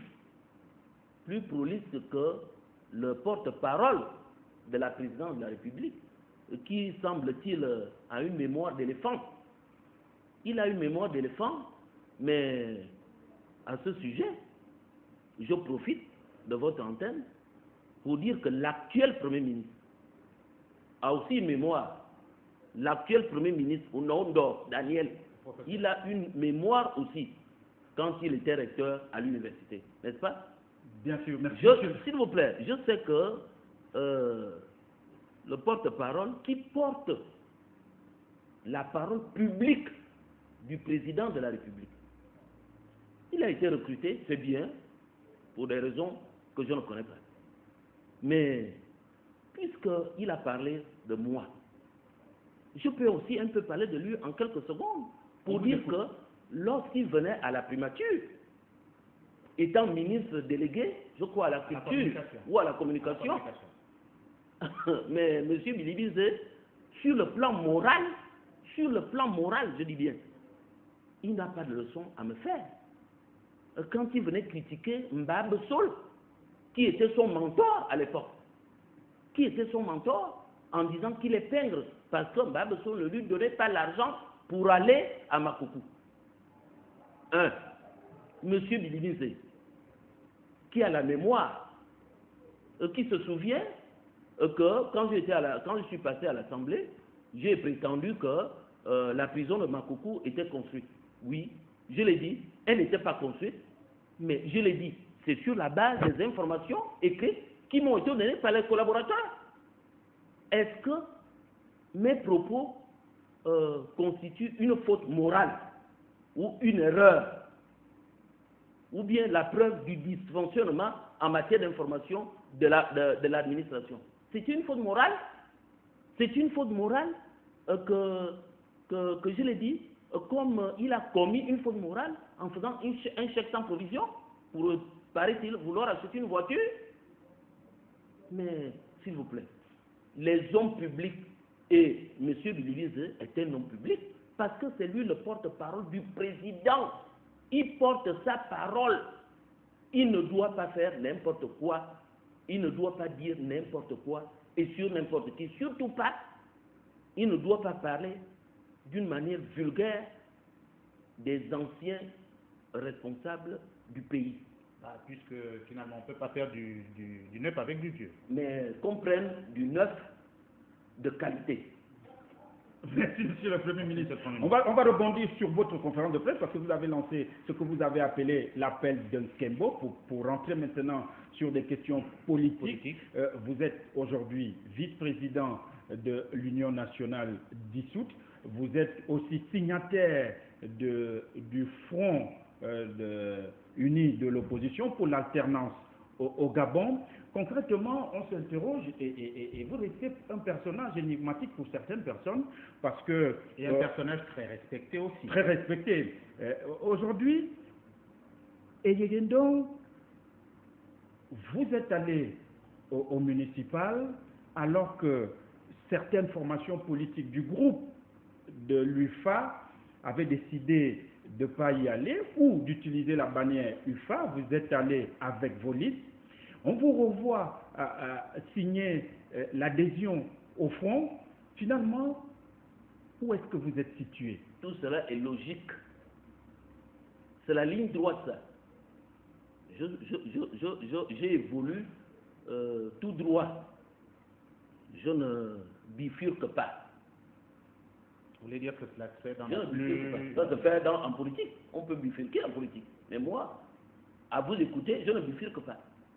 que le porte-parole de la présidence de la République, qui, semble-t-il, a une mémoire d'éléphant. Il a une mémoire d'éléphant, mais à ce sujet, je profite de votre antenne pour dire que l'actuel Premier ministre a aussi une mémoire. L'actuel Premier ministre, au nom d'Or, Daniel, il a une mémoire aussi quand il était recteur à l'université, n'est-ce pas? Bien sûr, merci. S'il vous plaît, je sais que le porte-parole qui porte la parole publique du président de la République, il a été recruté, c'est bien, pour des raisons que je ne connais pas. Mais, puisqu'il a parlé de moi, je peux aussi un peu parler de lui en quelques secondes pour dire que lorsqu'il venait à la primature, étant ministre délégué, je crois à la culture ou à la communication, mais M. Bilibi, sur le plan moral, je dis bien, il n'a pas de leçon à me faire. Quand il venait critiquer Mbab Sol, qui était son mentor à l'époque, en disant qu'il est pingre parce que Mbab Sol ne lui donnait pas l'argent pour aller à Makoukou. M. Bilibi, qui a la mémoire, qui se souvient que quand je suis passé à l'Assemblée, j'ai prétendu que la prison de Makoukou était construite. Oui, je l'ai dit, elle n'était pas construite, mais je l'ai dit, c'est sur la base des informations écrites qui m'ont été données par les collaborateurs. Est-ce que mes propos constituent une faute morale ou une erreur, ou bien la preuve du dysfonctionnement en matière d'information de l'administration? C'est une faute morale. C'est une faute morale que je l'ai dit, comme il a commis une faute morale en faisant un chèque sans provision pour, paraît-il, vouloir acheter une voiture. Mais, s'il vous plaît, les hommes publics, et M. Bilibi est un homme public, parce que c'est lui le porte-parole du président. Il porte sa parole. Il ne doit pas faire n'importe quoi. Il ne doit pas dire n'importe quoi et sur n'importe qui. Surtout pas, il ne doit pas parler d'une manière vulgaire des anciens responsables du pays. Puisque finalement on ne peut pas faire du neuf avec du vieux. Mais qu'on prenne du neuf de qualité. Merci, Monsieur le Premier ministre. On va rebondir sur votre conférence de presse parce que vous avez lancé ce que vous avez appelé l'appel d'un Kembo pour rentrer maintenant sur des questions politiques. Vous êtes aujourd'hui vice-président de l'Union nationale dissoute. Vous êtes aussi signataire du Front uni de l'opposition pour l'alternance au Gabon. Concrètement, on s'interroge et vous restez un personnage énigmatique pour certaines personnes parce que... Et un personnage très respecté aussi. Très respecté. Aujourd'hui, Eyeyendon, vous êtes allé au municipal alors que certaines formations politiques du groupe de l'UFA avaient décidé de ne pas y aller ou d'utiliser la bannière UFA. Vous êtes allé avec vos listes. On vous revoit signer l'adhésion au front. Finalement, où est-ce que vous êtes situé? Tout cela est logique. C'est la ligne droite, ça. J'ai évolué tout droit. Je ne bifurque pas. Vous voulez dire que cela se fait dans Ça se fait en politique. On peut bifurquer en politique. Mais moi, à vous écouter, je ne bifurque pas.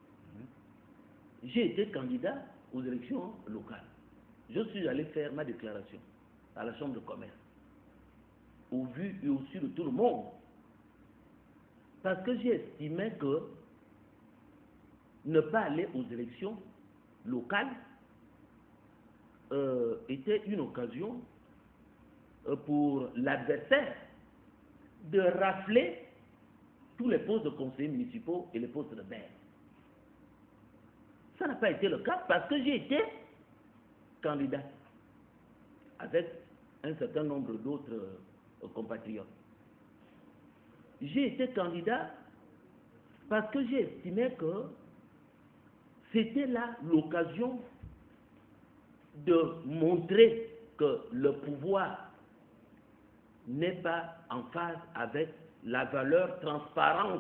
J'ai été candidat aux élections locales. Je suis allé faire ma déclaration à la Chambre de commerce, au vu et au su de tout le monde. Parce que j'ai estimé que ne pas aller aux élections locales était une occasion pour l'adversaire de rafler tous les postes de conseillers municipaux et les postes de maire. Ça n'a pas été le cas parce que j'ai été candidat avec un certain nombre d'autres compatriotes. J'ai été candidat parce que j'ai estimé que c'était là l'occasion de montrer que le pouvoir n'est pas en phase avec la valeur transparente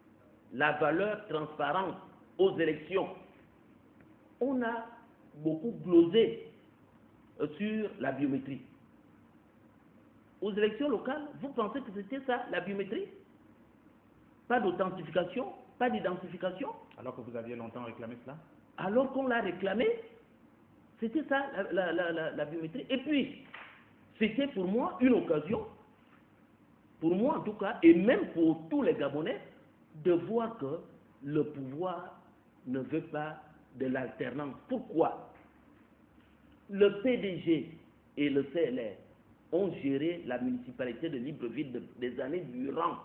aux élections. On a beaucoup glosé sur la biométrie. Aux élections locales, vous pensez que c'était ça, la biométrie? Pas d'authentification, pas d'identification? Alors que vous aviez longtemps réclamé cela? Alors qu'on l'a réclamé, c'était ça, la biométrie. Et puis, c'était pour moi une occasion, pour moi en tout cas, et même pour tous les Gabonais, de voir que le pouvoir ne veut pas de l'alternance. Pourquoi? Le PDG et le CLR ont géré la municipalité de Libreville des années durant.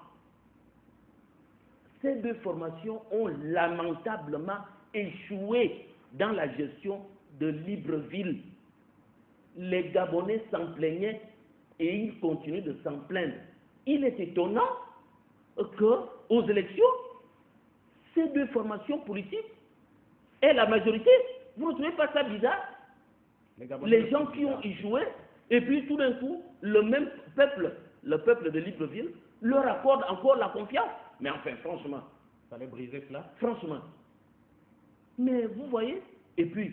Ces deux formations ont lamentablement échoué dans la gestion de Libreville. Les Gabonais s'en plaignaient et ils continuent de s'en plaindre. Il est étonnant qu'aux élections, ces deux formations politiques aient la majorité. Vous ne trouvez pas ça bizarre? Les gens qui ont échoué, et puis tout d'un coup, le même peuple, le peuple de Libreville, leur accorde encore la confiance. Mais enfin, franchement. Ça allait briser cela? Franchement. Mais vous voyez, et puis,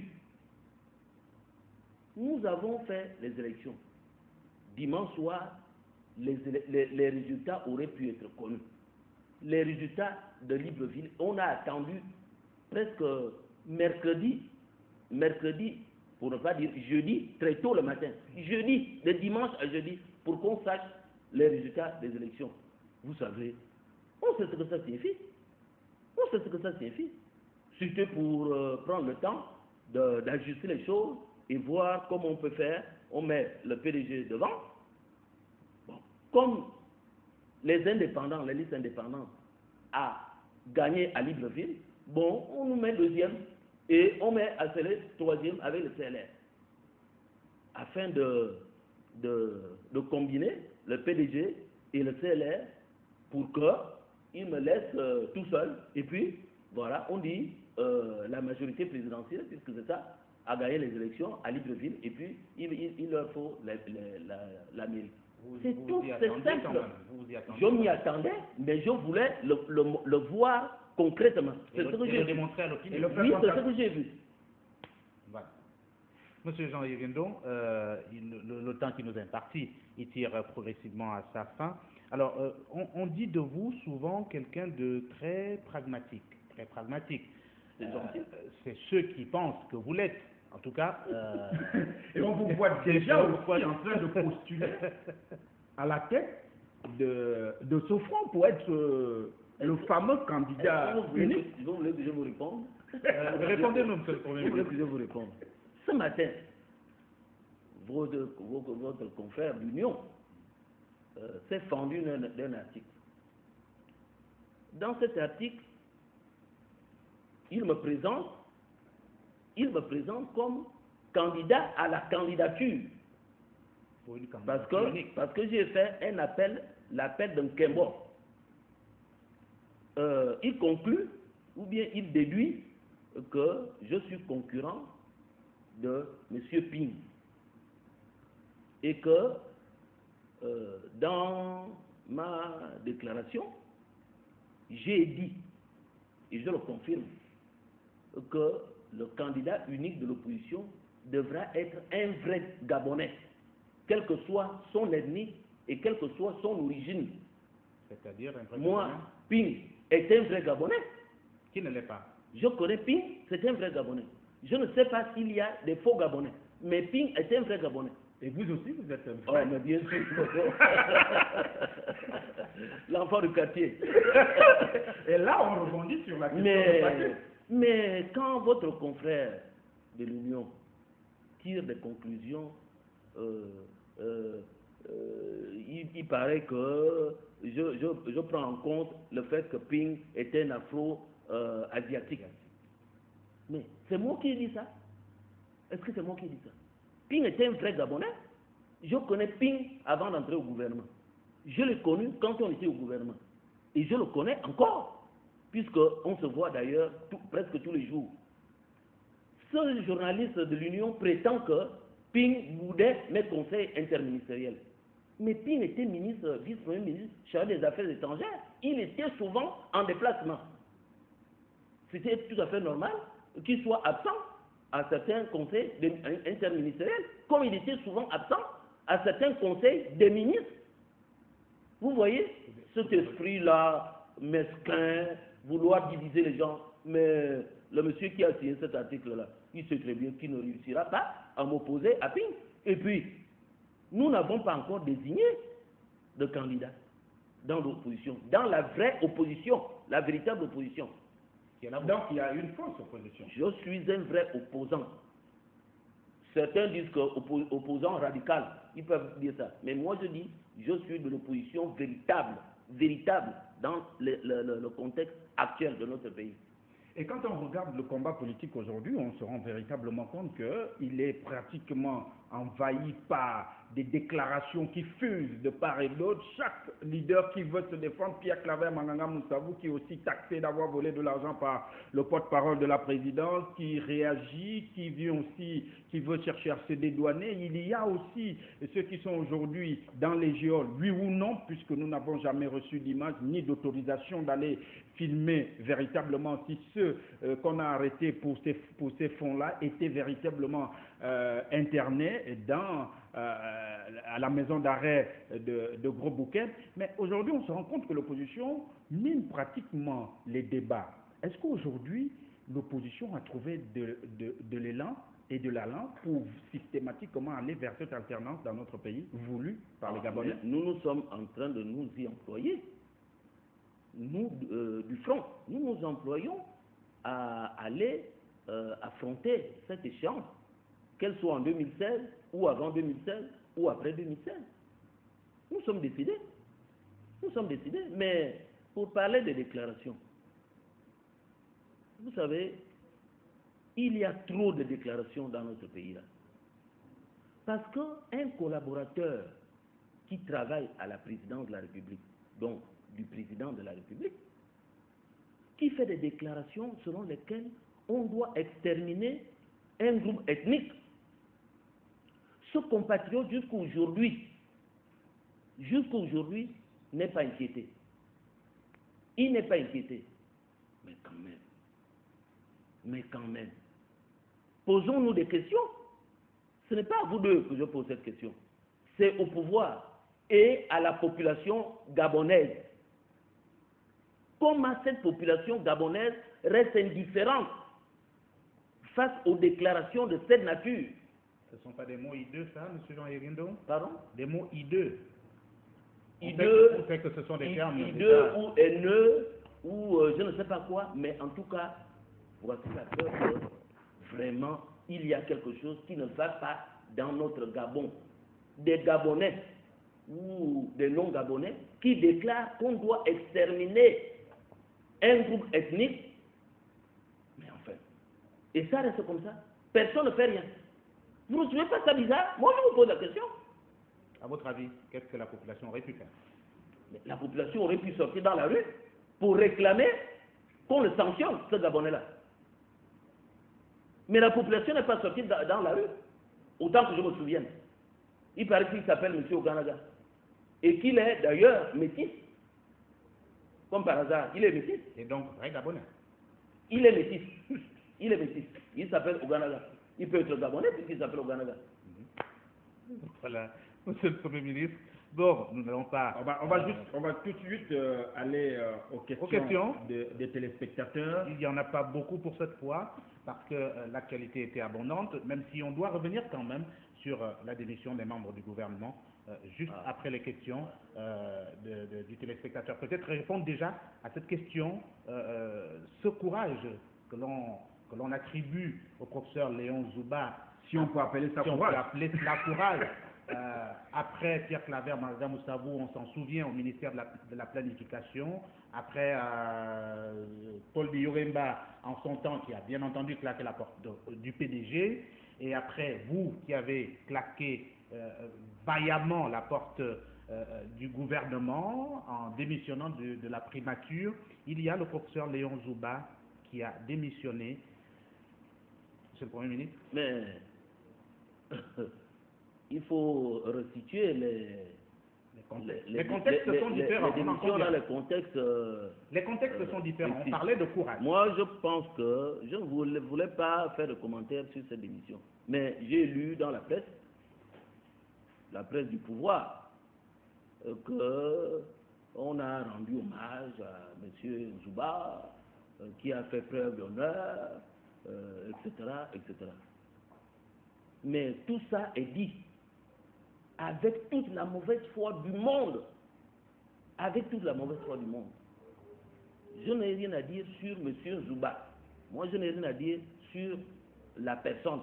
nous avons fait les élections. Dimanche soir, les résultats auraient pu être connus. Les résultats de Libreville, on a attendu presque mercredi, pour ne pas dire jeudi, très tôt le matin. Jeudi, de dimanche à jeudi, pour qu'on sache les résultats des élections. Vous savez, on sait ce que ça signifie. On sait ce que ça signifie. C'était pour prendre le temps d'ajuster les choses et voir comment on peut faire. On met le PDG devant. Bon. Comme les indépendants, les listes indépendantes a gagné à Libreville, bon, on nous met deuxième et on met à Célé troisième avec le CLR. Afin de combiner le PDG et le CLR pour qu'ils me laissent tout seul. Et puis, voilà, on dit la majorité présidentielle, puisque c'est ça, a gagné les élections à Libreville, et puis il leur faut la mairie. C'est tout, c'est simple. Je m'y attendais, mais je voulais le voir concrètement. C'est ce que j'ai vu. Oui, c'est ce que j'ai vu. Voilà. Monsieur Jean-Yves Guindon, le temps qui nous est imparti, il tire progressivement à sa fin. Alors, on dit de vous souvent quelqu'un de très pragmatique. Très pragmatique. C'est ceux qui pensent que vous l'êtes. En tout cas... Et on vous voit déjà aussi en train de postuler à la tête de ce front pour être le fameux candidat unique. Vous voulez que je vous réponde? Répondez-nous, monsieur le Premier ministre. Vous voulez que je vous réponde? Ce matin, votre confrère d'Union s'est fendu d'un article. Dans cet article, il me présente comme candidat à la candidature. Parce que j'ai fait l'appel d'un Kembo. Il conclut, ou bien il déduit que je suis concurrent de M. Ping. Et que dans ma déclaration, j'ai dit, et je le confirme, que le candidat unique de l'opposition devra être un vrai Gabonais, quel que soit son ethnie et quelle que soit son origine. C'est-à-dire un vrai Moi, Gabonais. Ping est un vrai Gabonais. Qui ne l'est pas? Je connais Ping, c'est un vrai Gabonais. Je ne sais pas s'il y a des faux Gabonais, mais Ping est un vrai Gabonais. Et vous aussi, vous êtes un Oh, vrai. mais bien sûr. L'enfant du quartier. Et là, on rebondit sur la question du paquet. Mais quand votre confrère de l'Union tire des conclusions, il paraît que je prends en compte le fait que Ping est un afro-asiatique. Mais c'est moi qui ai dit ça? Est-ce que c'est moi qui ai dit ça? Ping était un vrai Gabonais. Je connais Ping avant d'entrer au gouvernement. Je l'ai connu quand on était au gouvernement. Et je le connais encore, puisqu'on se voit d'ailleurs presque tous les jours. Ce journaliste de l'Union prétend que Ping boudait mes conseils interministériels. Mais Ping était ministre, vice-premier ministre, chargé des Affaires étrangères. Il était souvent en déplacement. C'était tout à fait normal qu'il soit absent à certains conseils interministériels, comme il était souvent absent à certains conseils des ministres. Vous voyez cet esprit-là, mesquin, vouloir diviser les gens. Mais le monsieur qui a signé cet article-là, il sait très bien qu'il ne réussira pas à m'opposer à Ping. Et puis, nous n'avons pas encore désigné de candidat dans l'opposition, dans la vraie opposition, la véritable opposition. Donc, il y a une fausse opposition. Je suis un vrai opposant. Certains disent qu'opposant radical, ils peuvent dire ça. Mais moi je dis, je suis de l'opposition véritable dans le contexte actuel de notre pays. Et quand on regarde le combat politique aujourd'hui, on se rend véritablement compte qu'il est pratiquement envahi par des déclarations qui fusent de part et d'autre. Chaque leader qui veut se défendre, Pierre Claver Manganga Moussabou, qui est aussi taxé d'avoir volé de l'argent par le porte-parole de la présidence, qui réagit, qui veut chercher à se dédouaner. Il y a aussi ceux qui sont aujourd'hui dans les geôles, oui ou non, puisque nous n'avons jamais reçu d'image ni d'autorisation d'aller filmer véritablement si ceux qu'on a arrêtés pour ces fonds-là étaient véritablement internés à la maison d'arrêt de Gros Bouquet. Mais aujourd'hui, on se rend compte que l'opposition mine pratiquement les débats. Est-ce qu'aujourd'hui, l'opposition a trouvé de l'élan et de l'allant pour systématiquement aller vers cette alternance dans notre pays, voulue par les Gabonais? Nous sommes en train de nous y employer. Nous, du front, nous nous employons à aller affronter cette échéance, qu'elle soit en 2016, ou avant 2016, ou après 2016. Nous sommes décidés. Nous sommes décidés. Mais pour parler des déclarations, vous savez, il y a trop de déclarations dans notre pays-là. Parce qu'un collaborateur qui travaille à la présidence de la République, donc du président de la République, qui fait des déclarations selon lesquelles on doit exterminer un groupe ethnique. Ce compatriote jusqu'à aujourd'hui n'est pas inquiété. Il n'est pas inquiété. Mais quand même, posons-nous des questions. Ce n'est pas à vous deux que je pose cette question. C'est au pouvoir et à la population gabonaise. Comment cette population gabonaise reste indifférente face aux déclarations de cette nature? Ce ne sont pas des mots hideux, ça, M. Jean Irindo? Pardon? Des mots hideux. Hideux, on sait que ce sont des termes hideux ou haineux, ou je ne sais pas quoi, mais en tout cas, voici la preuve que vraiment, il y a quelque chose qui ne va pas dans notre Gabon. Des Gabonais ou des non-Gabonais qui déclarent qu'on doit exterminer un groupe ethnique, mais enfin, et ça reste comme ça. Personne ne fait rien. Vous ne trouvez pas ça bizarre? Moi, je vous pose la question. À votre avis, qu'est-ce que la population aurait pu faire? Mais la population aurait pu sortir dans la rue pour réclamer qu'on le sanctionne, ce Gabonais-là. Mais la population n'est pas sortie dans la rue, autant que je me souvienne. Il paraît qu'il s'appelle M. Oganaga. Et qu'il est d'ailleurs métis. Comme par hasard, il est métis. Et donc, vrai Gabonais. Il est métis. Il est métis. Il s'appelle Oganaga. Il peut être Gabonais puisqu'il s'appelle Oganaga. Voilà, Monsieur le Premier ministre. Bon, nous n'allons pas... On va tout de suite aller aux questions des téléspectateurs. Il n'y en a pas beaucoup pour cette fois, parce que l'actualité était abondante, même si on doit revenir quand même sur la démission des membres du gouvernement, juste après les questions du téléspectateur. Peut-être répondre déjà à cette question, ce courage que l'on attribue au professeur Léon Zouba, si on peut appeler ça courage. On peut appeler cela courage. Après Pierre Claver Manganga Moussabou, on s'en souvient, au ministère de la Planification. Après Paul Biyoremba, en son temps, qui a bien entendu claqué la porte du PDG. Et après vous, qui avez claqué vaillamment la porte du gouvernement en démissionnant de la primature, il y a le professeur Léon Zouba qui a démissionné. Monsieur le Premier ministre. Mais il faut resituer les contextes sont différents. Les démissions dans les contextes... les contextes sont différents. On parlait de courage. Moi, je pense que je ne voulais pas faire de commentaires sur cette démission. Mais j'ai lu dans la presse du pouvoir, qu'on a rendu hommage à M. Zouba, qui a fait preuve d'honneur, etc., etc. Mais tout ça est dit avec toute la mauvaise foi du monde. Avec toute la mauvaise foi du monde. Je n'ai rien à dire sur M. Zouba. Moi, je n'ai rien à dire sur la personne.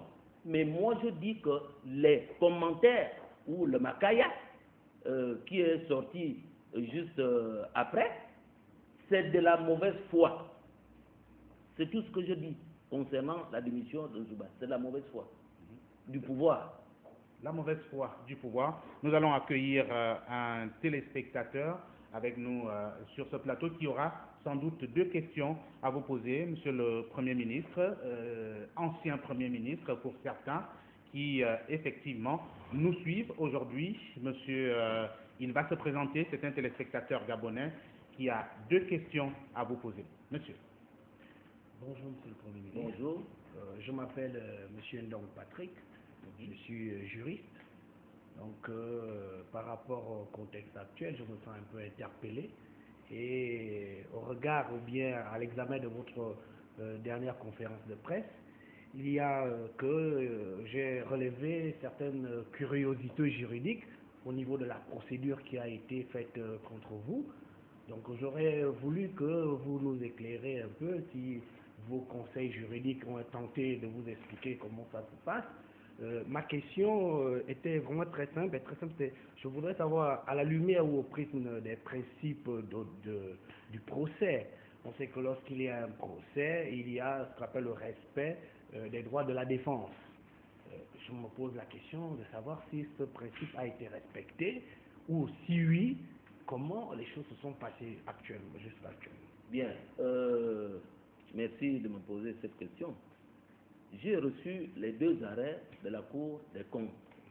Mais moi, je dis que les commentaires ou le Makaya qui est sorti juste après, c'est de la mauvaise foi. C'est tout ce que je dis concernant la démission de Zouba. C'est de la mauvaise foi du pouvoir. La mauvaise foi du pouvoir. Nous allons accueillir un téléspectateur avec nous sur ce plateau qui aura sans doute 2 questions à vous poser, Monsieur le Premier ministre, ancien Premier ministre pour certains qui effectivement nous suivent aujourd'hui. Monsieur, il va se présenter, c'est un téléspectateur gabonais qui a 2 questions à vous poser. Monsieur. Bonjour Monsieur le Premier ministre. Bonjour. Je m'appelle Monsieur Ndong Patrick, je suis juriste. Donc par rapport au contexte actuel, je me sens un peu interpellé. Et au regard ou bien à l'examen de votre dernière conférence de presse, il y a que j'ai relevé certaines curiosités juridiques au niveau de la procédure qui a été faite contre vous. Donc j'aurais voulu que vous nous éclairez un peu si vos conseils juridiques ont tenté de vous expliquer comment ça se passe. Ma question était vraiment très simple. Je voudrais savoir, à la lumière ou au prisme des principes du procès, on sait que lorsqu'il y a un procès, il y a ce qu'on appelle le respect des droits de la défense. Je me pose la question de savoir si ce principe a été respecté, ou si oui, comment les choses se sont passées actuellement, jusqu'à actuellement. Bien, merci de me poser cette question. J'ai reçu les 2 arrêts de la Cour des comptes.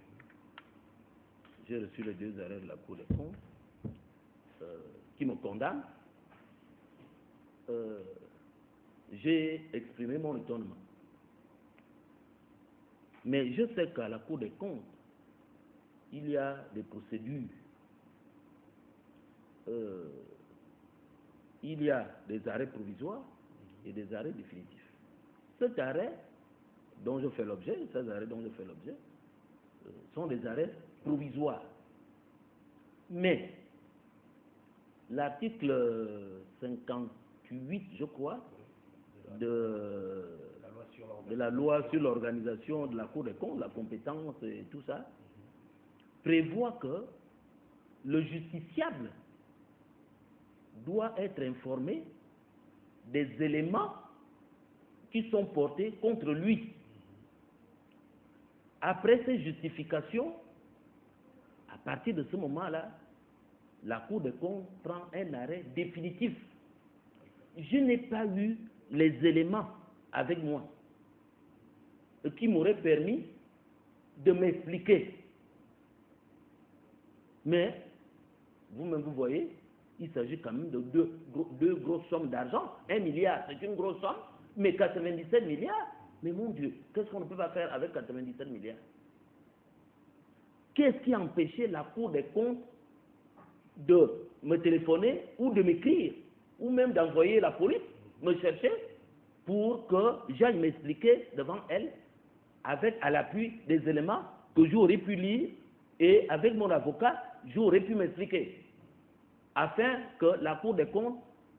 J'ai reçu les 2 arrêts de la Cour des comptes qui me condamnent. J'ai exprimé mon étonnement. Mais je sais qu'à la Cour des comptes, il y a des procédures. Il y a des arrêts provisoires et des arrêts définitifs. Cet arrêt dont je fais l'objet, ces arrêts dont je fais l'objet, sont des arrêts provisoires. Mais l'article 58, je crois, de la loi sur l'organisation de la Cour des comptes, la compétence et tout ça, prévoit que le justiciable doit être informé des éléments qui sont portés contre lui. Après ces justifications, à partir de ce moment-là, la Cour des comptes prend un arrêt définitif. Je n'ai pas eu les éléments avec moi qui m'auraient permis de m'expliquer. Mais, vous-même vous voyez, il s'agit quand même de deux grosses sommes d'argent. 1 milliard, c'est une grosse somme, mais 97 milliards, mais mon Dieu, qu'est-ce qu'on ne peut pas faire avec 97 milliards? Qu'est-ce qui a empêché la Cour des comptes de me téléphoner ou de m'écrire, ou même d'envoyer la police me chercher pour que j'aille m'expliquer devant elle, avec à l'appui des éléments que j'aurais pu lire, et avec mon avocat, j'aurais pu m'expliquer, afin que la Cour des comptes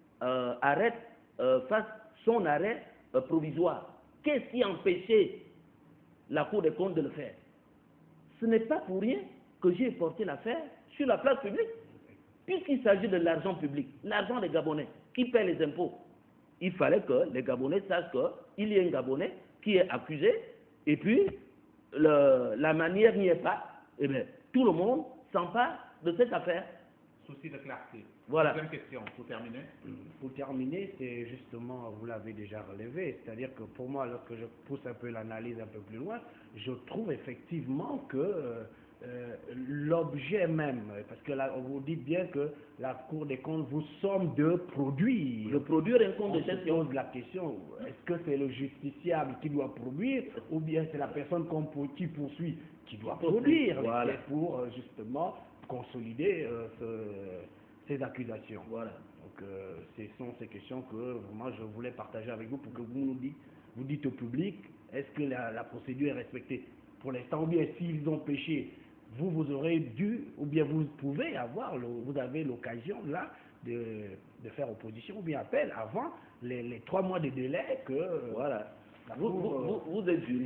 fasse son arrêt provisoire. Qu'est-ce qui a empêché la Cour des comptes de le faire? Ce n'est pas pour rien que j'ai porté l'affaire sur la place publique, puisqu'il s'agit de l'argent public, l'argent des Gabonais, qui paient les impôts. Il fallait que les Gabonais sachent qu'il y a un Gabonais qui est accusé, et puis la manière n'y est pas, et bien tout le monde s'empare de cette affaire. Souci de clarté. Voilà. Deuxième question, pour terminer. Pour terminer, c'est justement, vous l'avez déjà relevé, c'est-à-dire que pour moi, lorsque je pousse un peu l'analyse un peu plus loin, je trouve effectivement que l'objet même, parce que là, vous dites bien que la Cour des comptes vous somme de produire. De produire un compte de On se gestion. pose la question, est-ce que c'est le justiciable qui doit produire, ou bien c'est la personne qui poursuit qui doit produire, Voilà. et pour justement consolider ces accusations. Voilà. Donc ce sont ces questions que moi je voulais partager avec vous pour que vous dites au public, est-ce que la procédure est respectée pour l'instant, ou bien s'ils ont péché, vous aurez dû, ou bien vous pouvez avoir, vous avez l'occasion là de faire opposition ou bien appel avant les 3 mois de délai que Voilà. la Vous êtes juriste. Oui.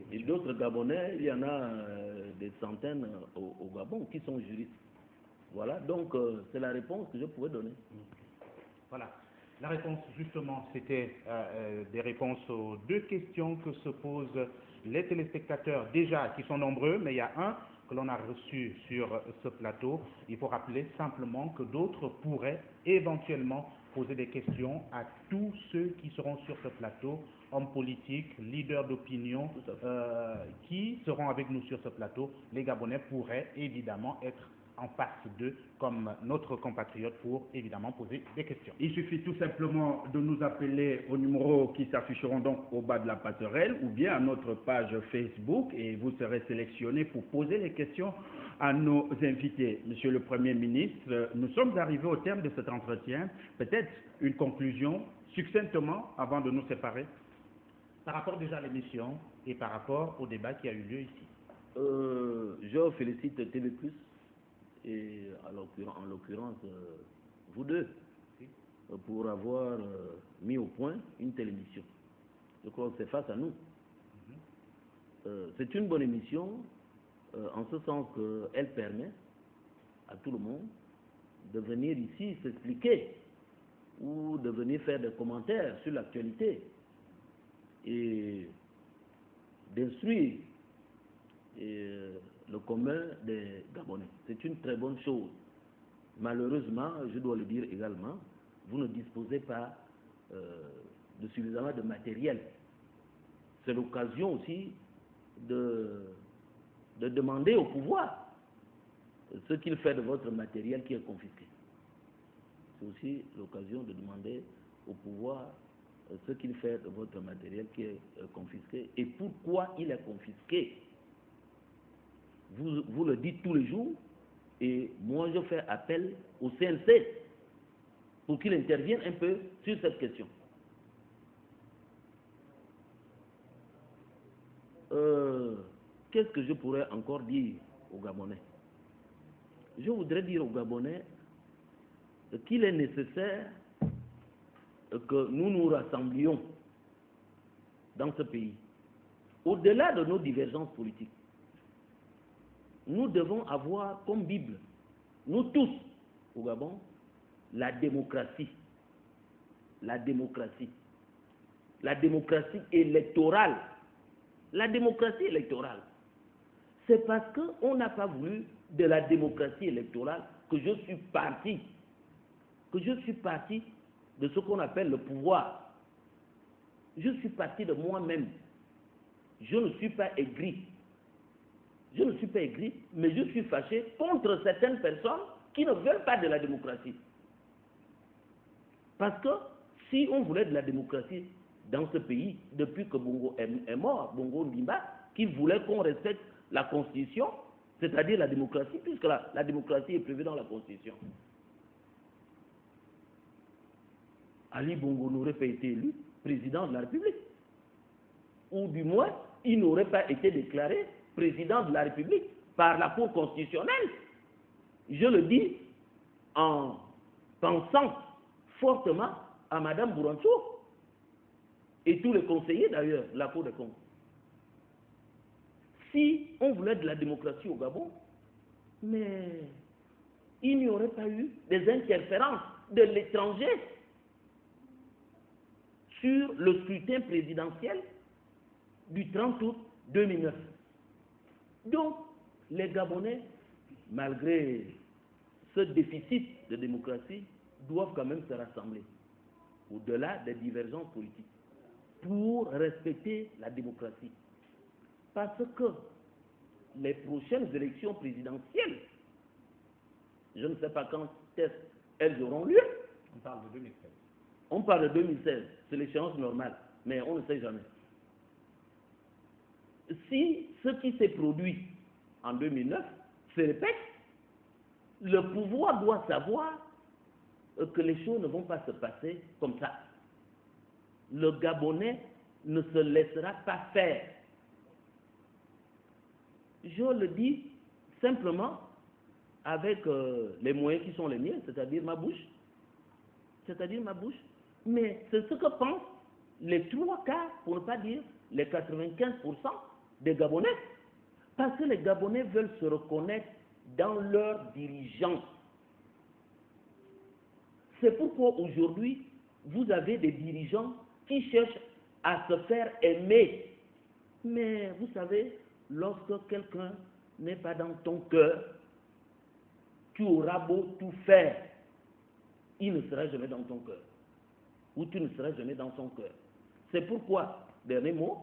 Et d'autres Gabonais, il y en a des centaines au Gabon qui sont juristes. Voilà, donc c'est la réponse que je pouvais donner. Voilà. La réponse, justement, c'était des réponses aux deux questions que se posent les téléspectateurs, déjà, qui sont nombreux, mais il y a un que l'on a reçu sur ce plateau. Il faut rappeler simplement que d'autres pourraient éventuellement poser des questions à tous ceux qui seront sur ce plateau, hommes politiques, leaders d'opinion, qui seront avec nous sur ce plateau. Les Gabonais pourraient évidemment être en face d'eux comme notre compatriote pour évidemment poser des questions. Il suffit tout simplement de nous appeler aux numéros qui s'afficheront donc au bas de la passerelle ou bien à notre page Facebook et vous serez sélectionné pour poser les questions à nos invités. Monsieur le Premier ministre, nous sommes arrivés au terme de cet entretien. Peut-être une conclusion succinctement avant de nous séparer. Par rapport déjà à l'émission et par rapport au débat qui a eu lieu ici. Je félicite TV+. Et en l'occurrence, vous deux, pour avoir mis au point une telle émission. Je crois que c'est face à nous. C'est une bonne émission, en ce sens qu'elle permet à tout le monde de venir ici s'expliquer ou de venir faire des commentaires sur l'actualité et d'instruire le commun des Gabonais. C'est une très bonne chose. Malheureusement, je dois le dire également, vous ne disposez pas de suffisamment de matériel. C'est l'occasion aussi de demander au pouvoir ce qu'il fait de votre matériel qui est confisqué. C'est aussi l'occasion de demander au pouvoir ce qu'il fait de votre matériel qui est confisqué et pourquoi il est confisqué. Vous le dites tous les jours et moi je fais appel au CNC pour qu'il intervienne un peu sur cette question. Qu'est-ce que je pourrais encore dire aux Gabonais? Je voudrais dire aux Gabonais qu'il est nécessaire que nous nous rassemblions dans ce pays. Au-delà de nos divergences politiques, nous devons avoir comme Bible, nous tous au Gabon, la démocratie. La démocratie. La démocratie électorale. La démocratie électorale. C'est parce qu'on n'a pas voulu de la démocratie électorale que je suis parti. Que je suis parti de ce qu'on appelle le pouvoir. Je suis parti de moi-même. Je ne suis pas aigri. Je ne suis pas aigri, mais je suis fâché contre certaines personnes qui ne veulent pas de la démocratie. Parce que si on voulait de la démocratie dans ce pays, depuis que Bongo est mort, Bongo Ndimba, qui voulait qu'on respecte la Constitution, c'est-à-dire la démocratie, puisque la démocratie est prévue dans la Constitution. Ali Bongo n'aurait pas été élu président de la République. Ou du moins, il n'aurait pas été déclaré président de la République par la Cour constitutionnelle. Je le dis en pensant fortement à Mme Bourancho et tous les conseillers d'ailleurs de la Cour des comptes. Si on voulait de la démocratie au Gabon, mais il n'y aurait pas eu des interférences de l'étranger sur le scrutin présidentiel du 30 août 2009. Donc, les Gabonais, malgré ce déficit de démocratie, doivent quand même se rassembler, au-delà des divergences politiques, pour respecter la démocratie. Parce que les prochaines élections présidentielles, je ne sais pas quand elles auront lieu. On parle de 2016. On parle de 2016, c'est l'échéance normale, mais on ne sait jamais. Si ce qui s'est produit en 2009 se répète, le pouvoir doit savoir que les choses ne vont pas se passer comme ça. Le Gabonais ne se laissera pas faire. Je le dis simplement avec les moyens qui sont les miens, c'est-à-dire ma bouche. C'est-à-dire ma bouche. Mais c'est ce que pensent les 3 quarts, pour ne pas dire les 95% des Gabonais. Parce que les Gabonais veulent se reconnaître dans leurs dirigeants. C'est pourquoi aujourd'hui, vous avez des dirigeants qui cherchent à se faire aimer. Mais vous savez, lorsque quelqu'un n'est pas dans ton cœur, tu auras beau tout faire, il ne sera jamais dans ton cœur. Ou tu ne seras jamais dans son cœur. C'est pourquoi, dernier mot,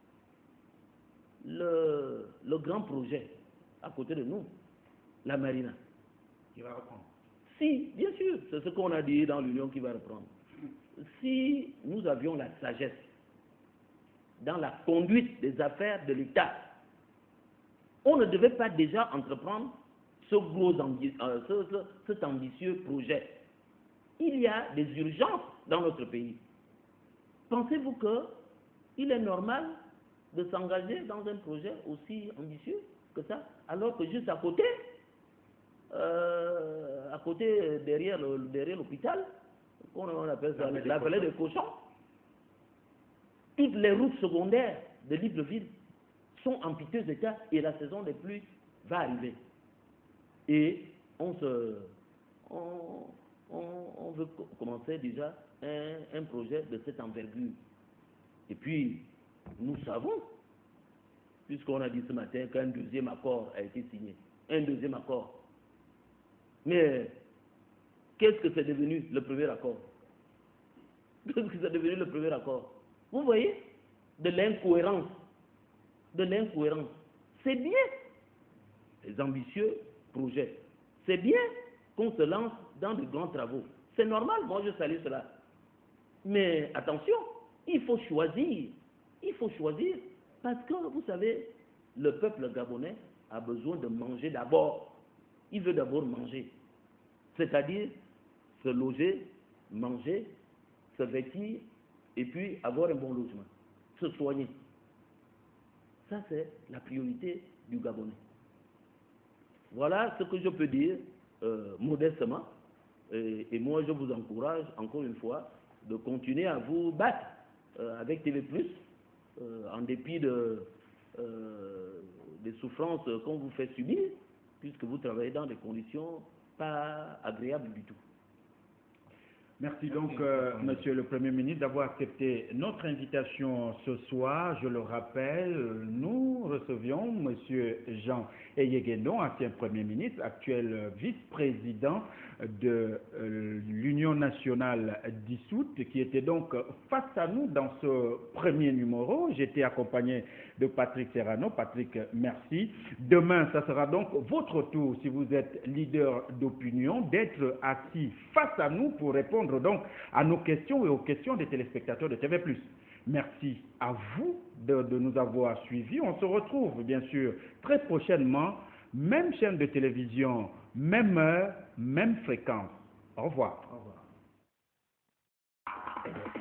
le grand projet à côté de nous, la Marina, Qui va reprendre. si, bien sûr, c'est ce qu'on a dit dans l'Union qui va reprendre. Si nous avions la sagesse dans la conduite des affaires de l'État, on ne devait pas déjà entreprendre cet ambitieux projet. Il y a des urgences dans notre pays. Pensez-vous qu'il est normal de s'engager dans un projet aussi ambitieux que ça, alors que juste à côté, derrière l'hôpital, on appelle ça la vallée des cochons, toutes les routes secondaires de Libreville sont en piteux état et la saison des pluies va arriver. Et on veut commencer déjà un projet de cette envergure. Et puis, nous savons, puisqu'on a dit ce matin qu'un deuxième accord a été signé. Un deuxième accord. Mais qu'est-ce que c'est devenu le premier accord? Qu'est-ce que c'est devenu le premier accord? Vous voyez? De l'incohérence. De l'incohérence. C'est bien les ambitieux projets. C'est bien qu'on se lance dans de grands travaux. C'est normal, moi je salue cela. Mais attention, il faut choisir. Il faut choisir parce que, vous savez, le peuple gabonais a besoin de manger d'abord. Il veut d'abord manger. C'est-à-dire se loger, manger, se vêtir et puis avoir un bon logement. Se soigner. Ça, c'est la priorité du Gabonais. Voilà ce que je peux dire modestement. Et moi, je vous encourage, encore une fois, de continuer à vous battre avec TV+, en dépit des souffrances qu'on vous fait subir, puisque vous travaillez dans des conditions pas agréables du tout. Merci donc, Monsieur le Premier ministre, d'avoir accepté notre invitation ce soir. Je le rappelle, nous recevions Monsieur Jean Eyeguendon, ancien Premier ministre, actuel vice-président de l'Union nationale dissoute, qui était donc face à nous dans ce premier numéro. J'étais accompagné de Patrick Serrano. Patrick, merci. Demain, ça sera donc votre tour, si vous êtes leader d'opinion, d'être assis face à nous pour répondre donc à nos questions et aux questions des téléspectateurs de TV+. Merci à vous de nous avoir suivis. On se retrouve bien sûr très prochainement, même chaîne de télévision, même heure, même fréquence. Au revoir. Au revoir.